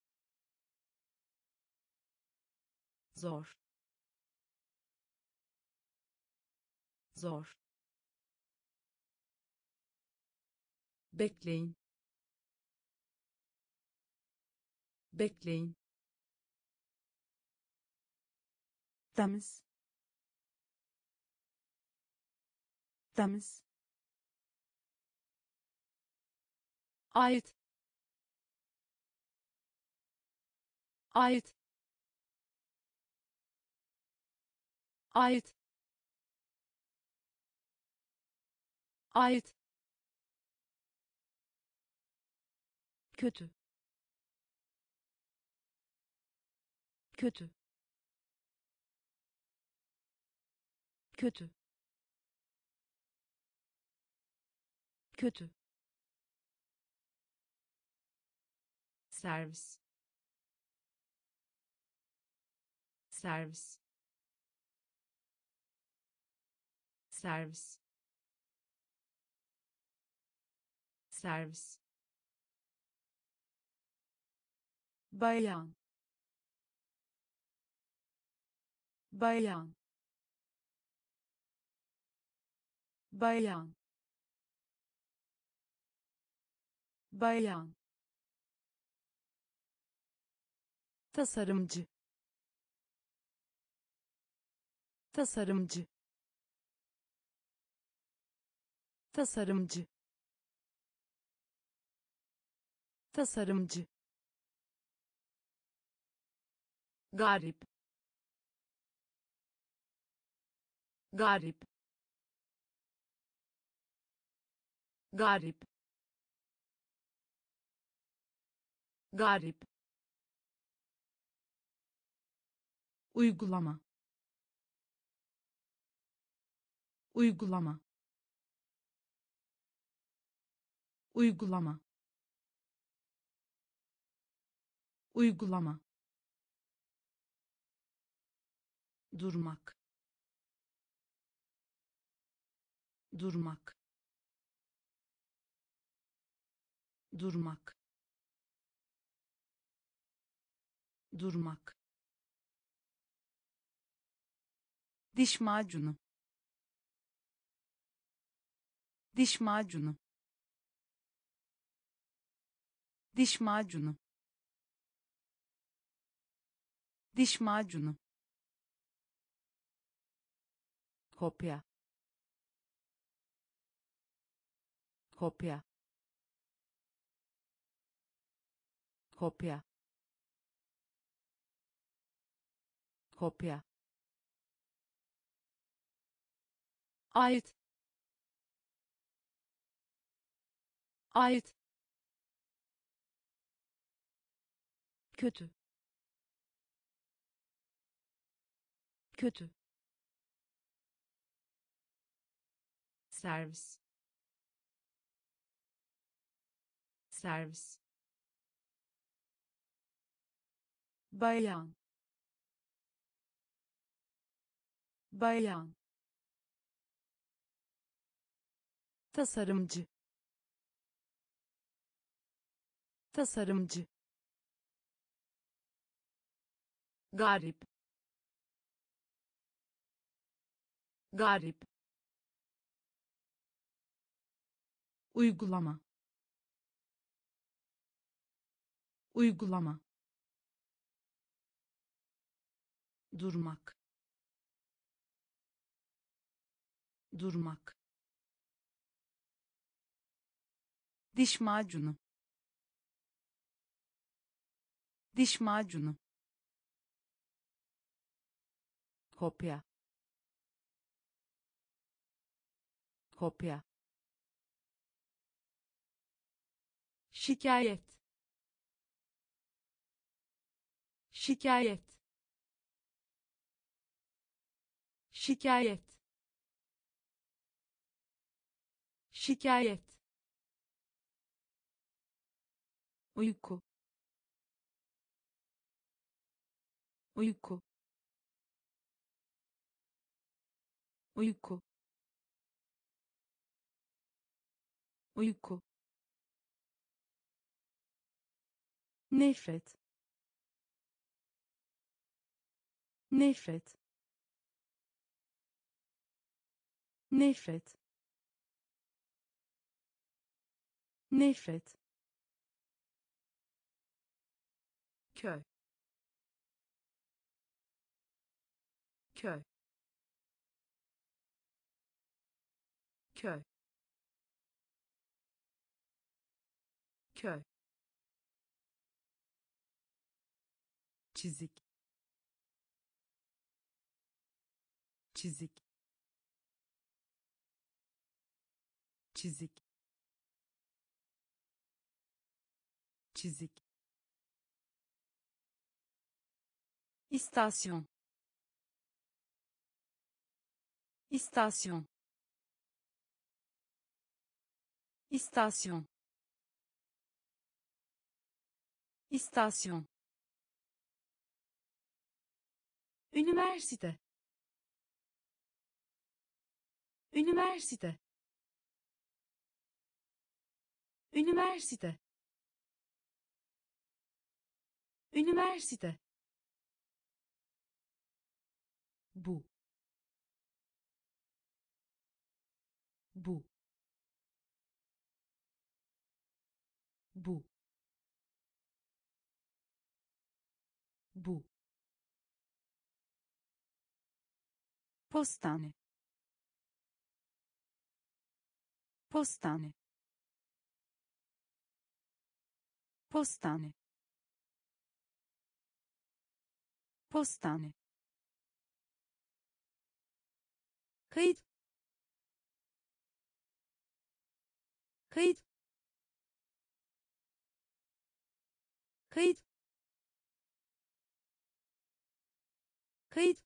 zor, zor, bekleyin, bekleyin, temiz, temiz, ait, ait, ait, ait, kötü, kötü, kötü, kötü, servis, servis, servis, servis, bayan, bayan, bayan, bayan, tasarımcı, tasarımcı, tasarımcı, tasarımcı, garip, garip, garip, garip, uygulama, uygulama, uygulama, uygulama, durmak, durmak, durmak, durmak, diş macunu, diş macunu, diş macunu, diş macunu, kopya, kopya, kopya, kopya, ait, ait, kötü, kötü, servis, servis, bayan, bayan, tasarımcı, tasarımcı, garip, garip, uygulama, uygulama, durmak, durmak, diş macunu, diş macunu, kopya, kopya, şikayet, şikayet, şikayet, şikayet, uyku, uyku, uyku, uyku, nefret, nefret, nefret, nefret, köy, köy, köy, köy, çizik, çizik, çizik, çizik, istasyon, istasyon, istasyon, istasyon, üniversite, üniversite, üniversite, üniversite, bu, bu, bu, bu, postane, postane, postane, postane, kayıt, kayıt, kayıt, kayıt,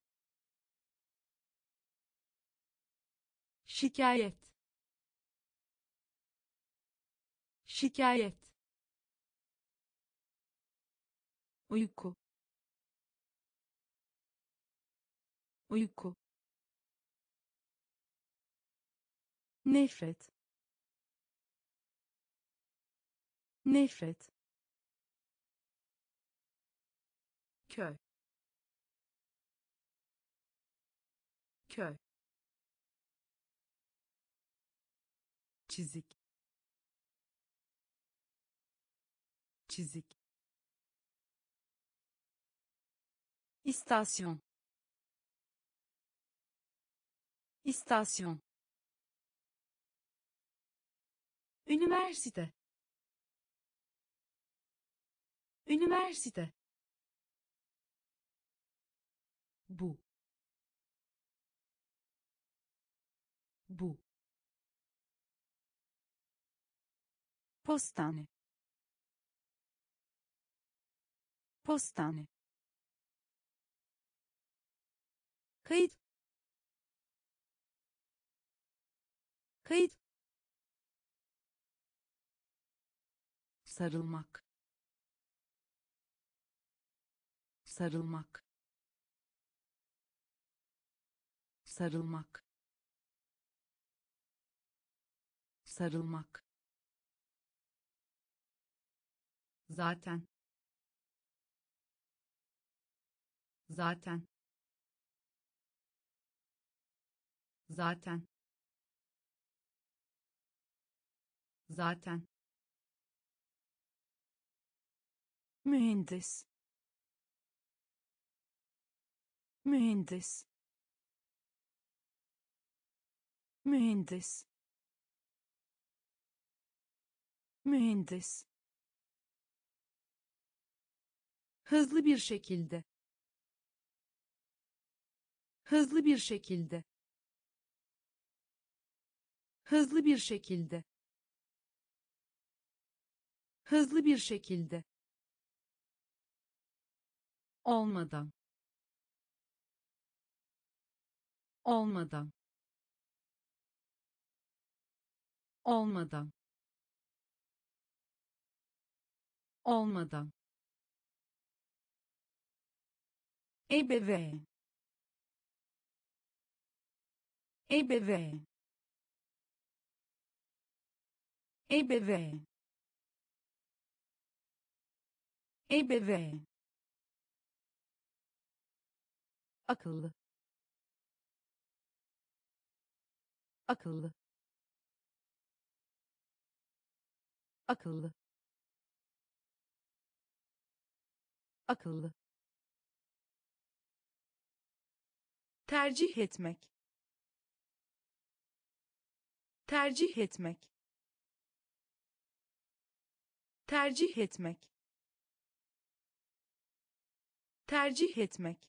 şikayet, şikayet, uyku, uyku, nefret, nefret, köy, köy, çizik, çizik, istasyon, istasyon, üniversite, üniversite, bu, bu, postane, postane, kayıt, kayıt, sarılmak, sarılmak, sarılmak, sarılmak, zaten, zaten, zaten, zaten, mühendis, mühendis, mühendis, mühendis, hızlı bir şekilde, hızlı bir şekilde, hızlı bir şekilde, hızlı bir şekilde, olmadan, olmadan, olmadan, olmadan, ebeveyn, ebeveyn, ebeveyn, ebeveyn, akıllı, akıllı, akıllı, akıllı, tercih etmek, tercih etmek, tercih etmek, tercih etmek,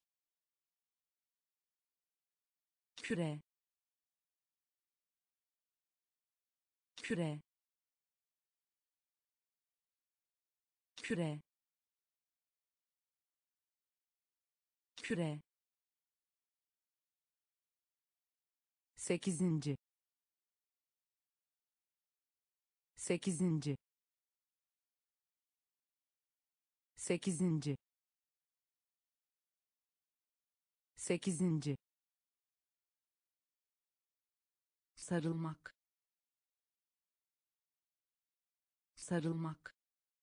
küre, küre, küre, küre, sekizinci, sekizinci, sekizinci, sekizinci, sarılmak, sarılmak,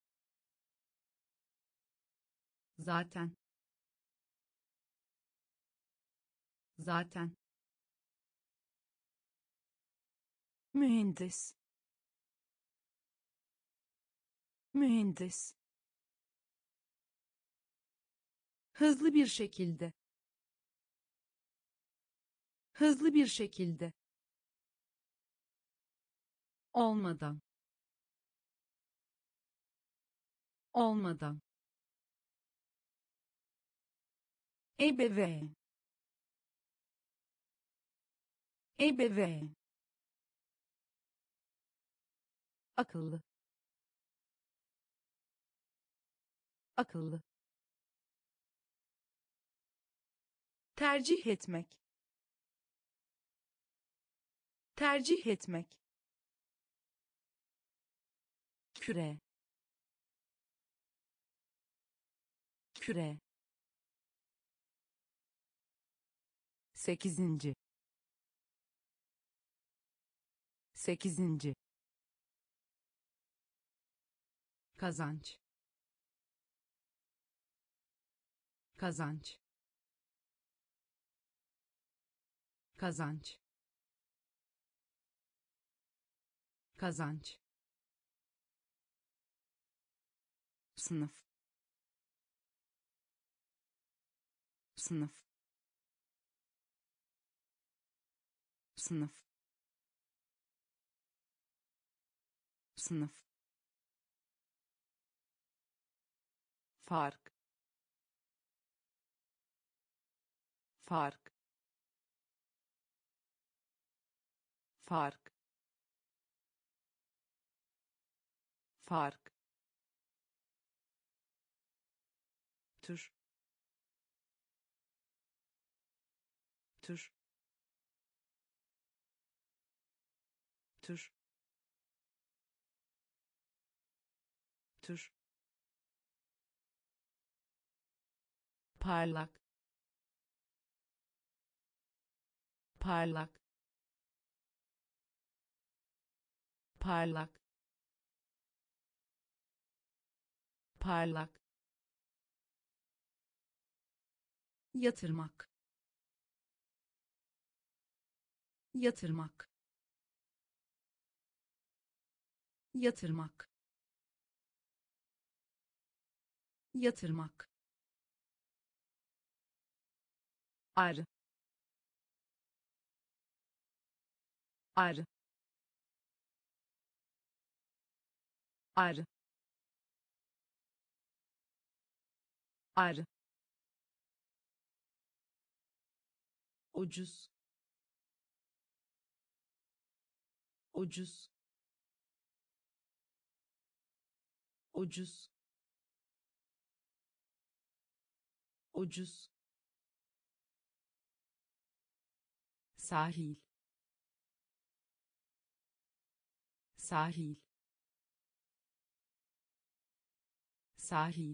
zaten, zaten, mühendis, mühendis, hızlı bir şekilde, hızlı bir şekilde, olmadan, olmadan, ebeveyn, ebeveyn, akıllı, akıllı, tercih etmek, tercih etmek, küre, küre, sekizinci, sekizinci, kazanç, kazanç, kazanç, kazanç, sınıf, sınıf, sınıf, sınıf, fark, fark, fark, fark, tür, tür, tür, tür, parlak, parlak, parlak, parlak, yatırmak, yatırmak, yatırmak, yatırmak, ar, ar, ar, ar, ucuz, ucuz, ucuz, ucuz, sahil, sahil, sahil,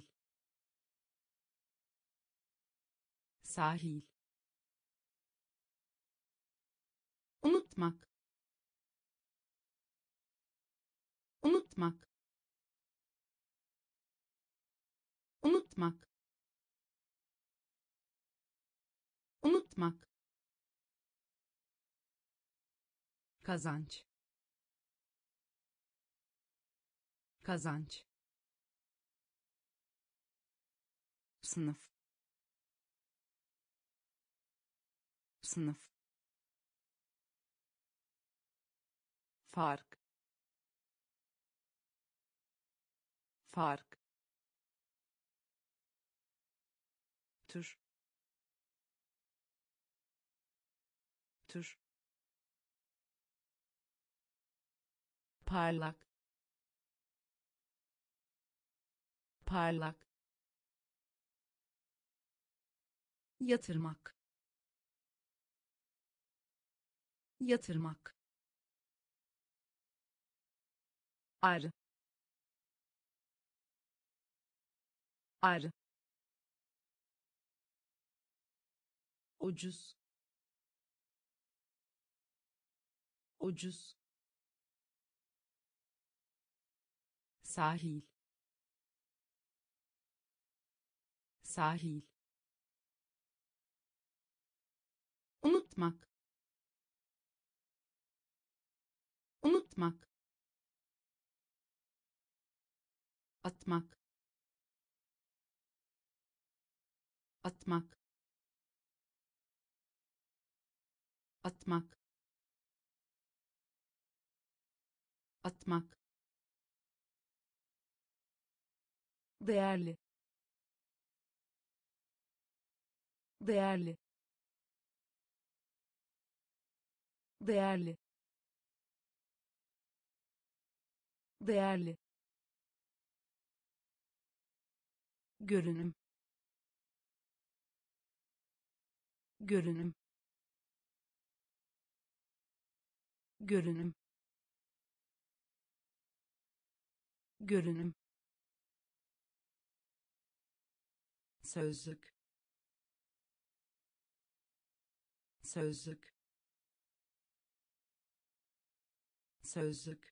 sahil, unutmak, unutmak, unutmak, unutmak, kazanç, kazanç, sınıf, sınıf, fark, fark, tür, tür, parlak, parlak, yatırmak, yatırmak, ar, ar, ucuz, ucuz, sahil, sahil, unutmak, unutmak, atmak, atmak, atmak, atmak, değerli, değerli, değerli, değerli, görünüm, görünüm, görünüm, görünüm, sözlük, sözlük, sözlük,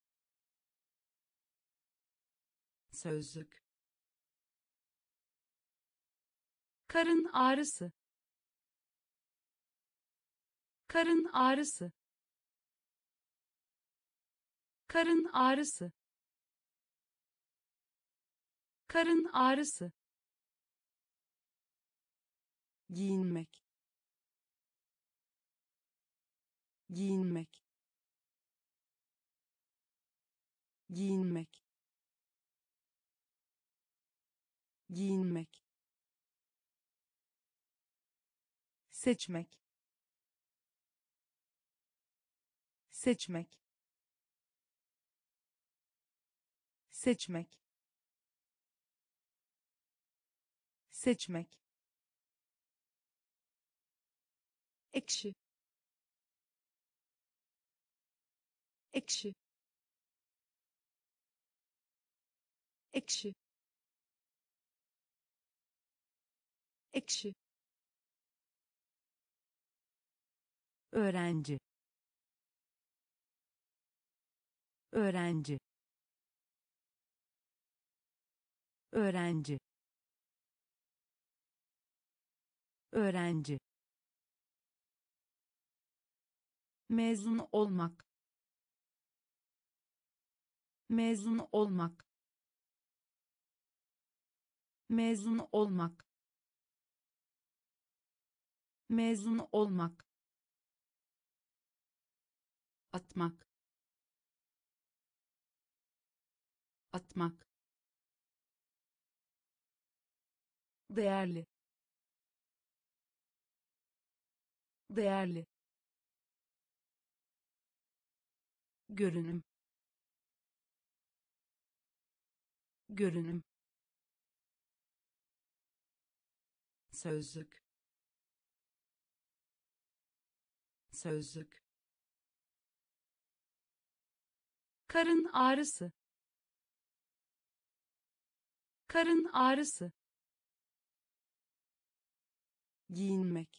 sözlük, karın ağrısı, karın ağrısı, karın ağrısı, karın ağrısı, giyinmek, giyinmek, giyinmek, giyinmek, seçmek, seçmek, seçmek, seçmek, ekşi, ekşi, ekşi ekşi öğrenci öğrenci öğrenci öğrenci mezun olmak mezun olmak mezun olmak mezun olmak atmak atmak değerli değerli görünüm görünüm sözlük sözlük karın ağrısı karın ağrısı giyinmek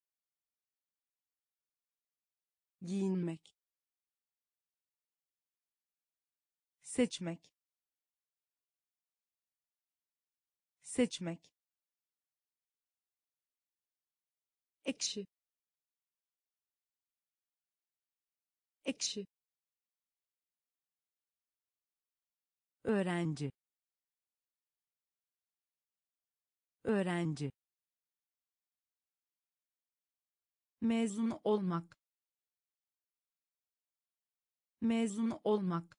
giyinmek seçmek seçmek ekşi ekşi öğrenci öğrenci mezun olmak mezun olmak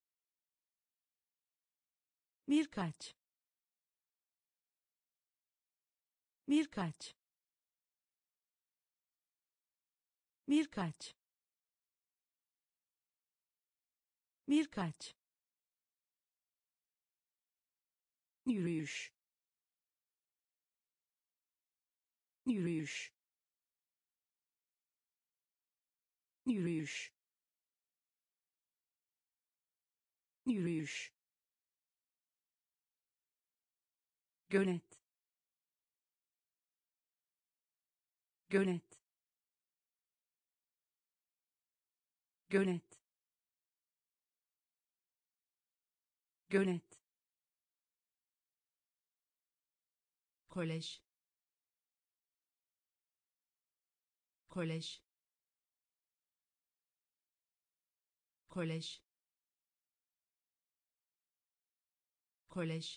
birkaç birkaç birkaç birkaç yürüyüş yürüyüş yürüyüş yürüyüş gölet gölet gölet gölet kolej kolej kolej kolej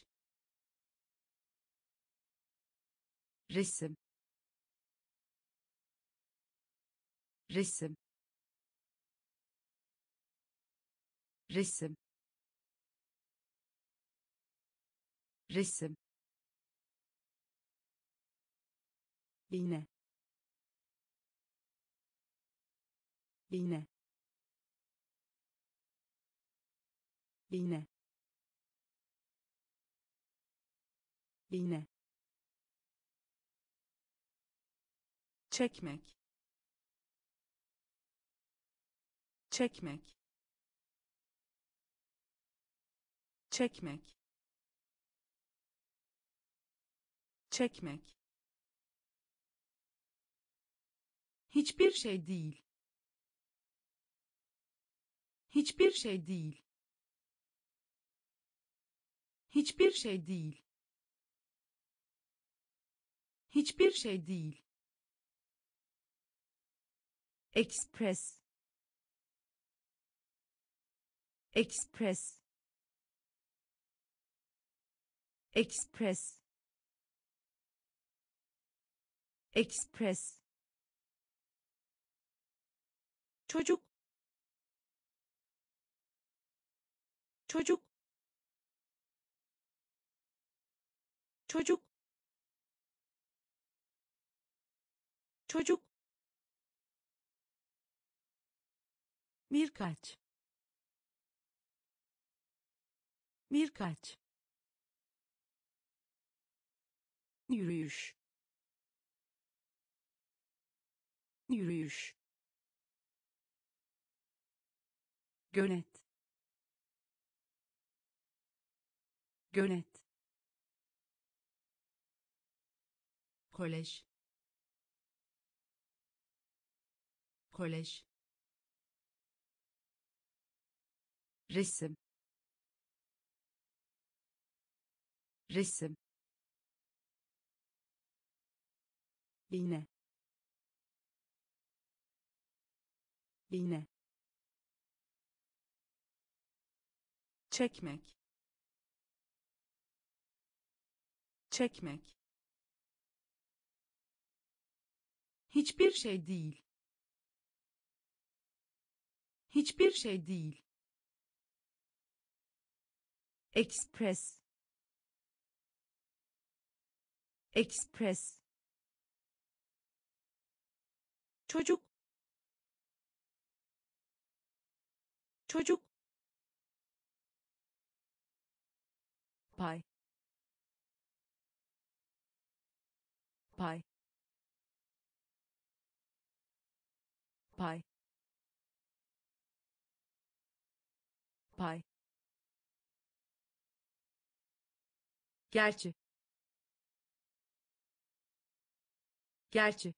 resim resim resim resim iğne iğne iğne iğne çekmek çekmek çekmek çekmek hiçbir şey değil hiçbir şey değil hiçbir şey değil hiçbir şey değil Express Express Express Express çocuk çocuk çocuk çocuk birkaç birkaç yürüyüş yürüyüş gölet Gönet. Kolej. Kolej. Resim. Resim. Bine. Bine. Çekmek. Çekmek. Hiçbir şey değil. Hiçbir şey değil. Express. Express. Çocuk. Çocuk. Pay. Pay. Pay. Pay. Gerçi. Gerçi.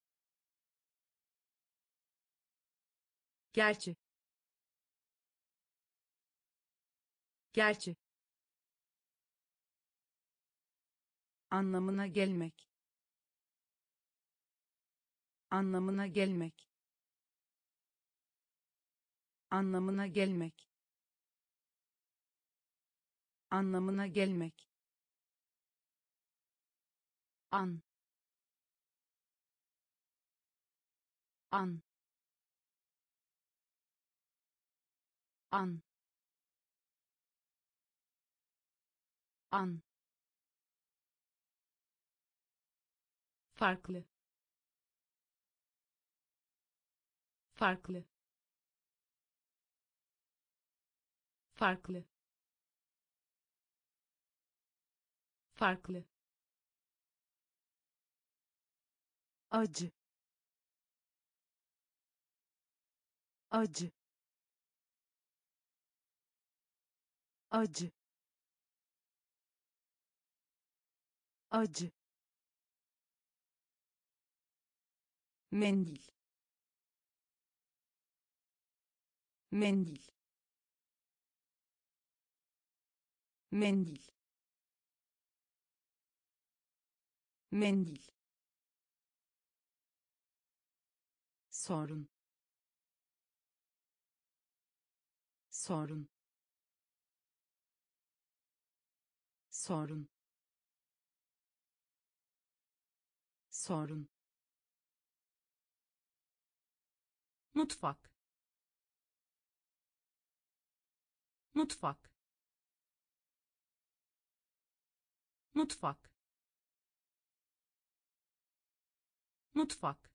Gerçi. Gerçi. Anlamına gelmek. Anlamına gelmek. Anlamına gelmek. Anlamına gelmek. An. An. An. An. Farklı. Farklı. Farklı. Farklı. Acı. Acı. Acı. Acı. Mendil. Mendil. Mendil. Mendil. Sorun. Sorun. Sorun. Sorun. Mutfak. Mutfak. Mutfak. Mutfak.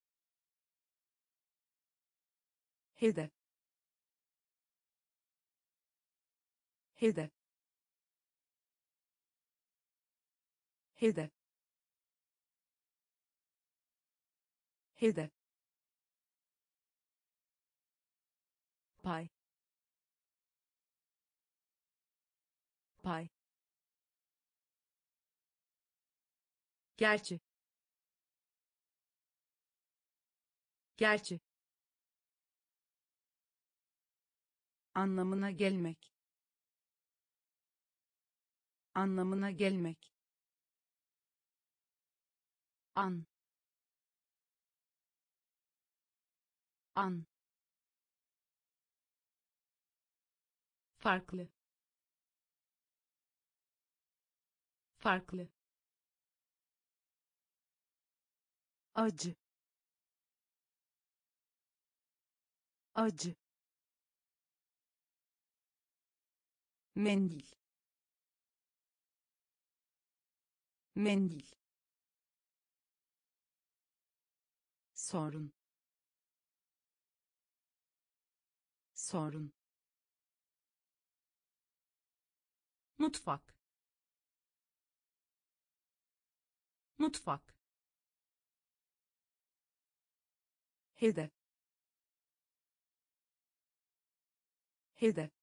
Hedef. Hedef. Hedef. Hedef. Pay. Pay. Gerçi. Gerçi. Anlamına gelmek. Anlamına gelmek. An. An. Farklı. Farklı. Acı. Acı. Mendil. Mendil. Sorun. Sorun. Mutfak. Mutfak. Hedef. Hedef.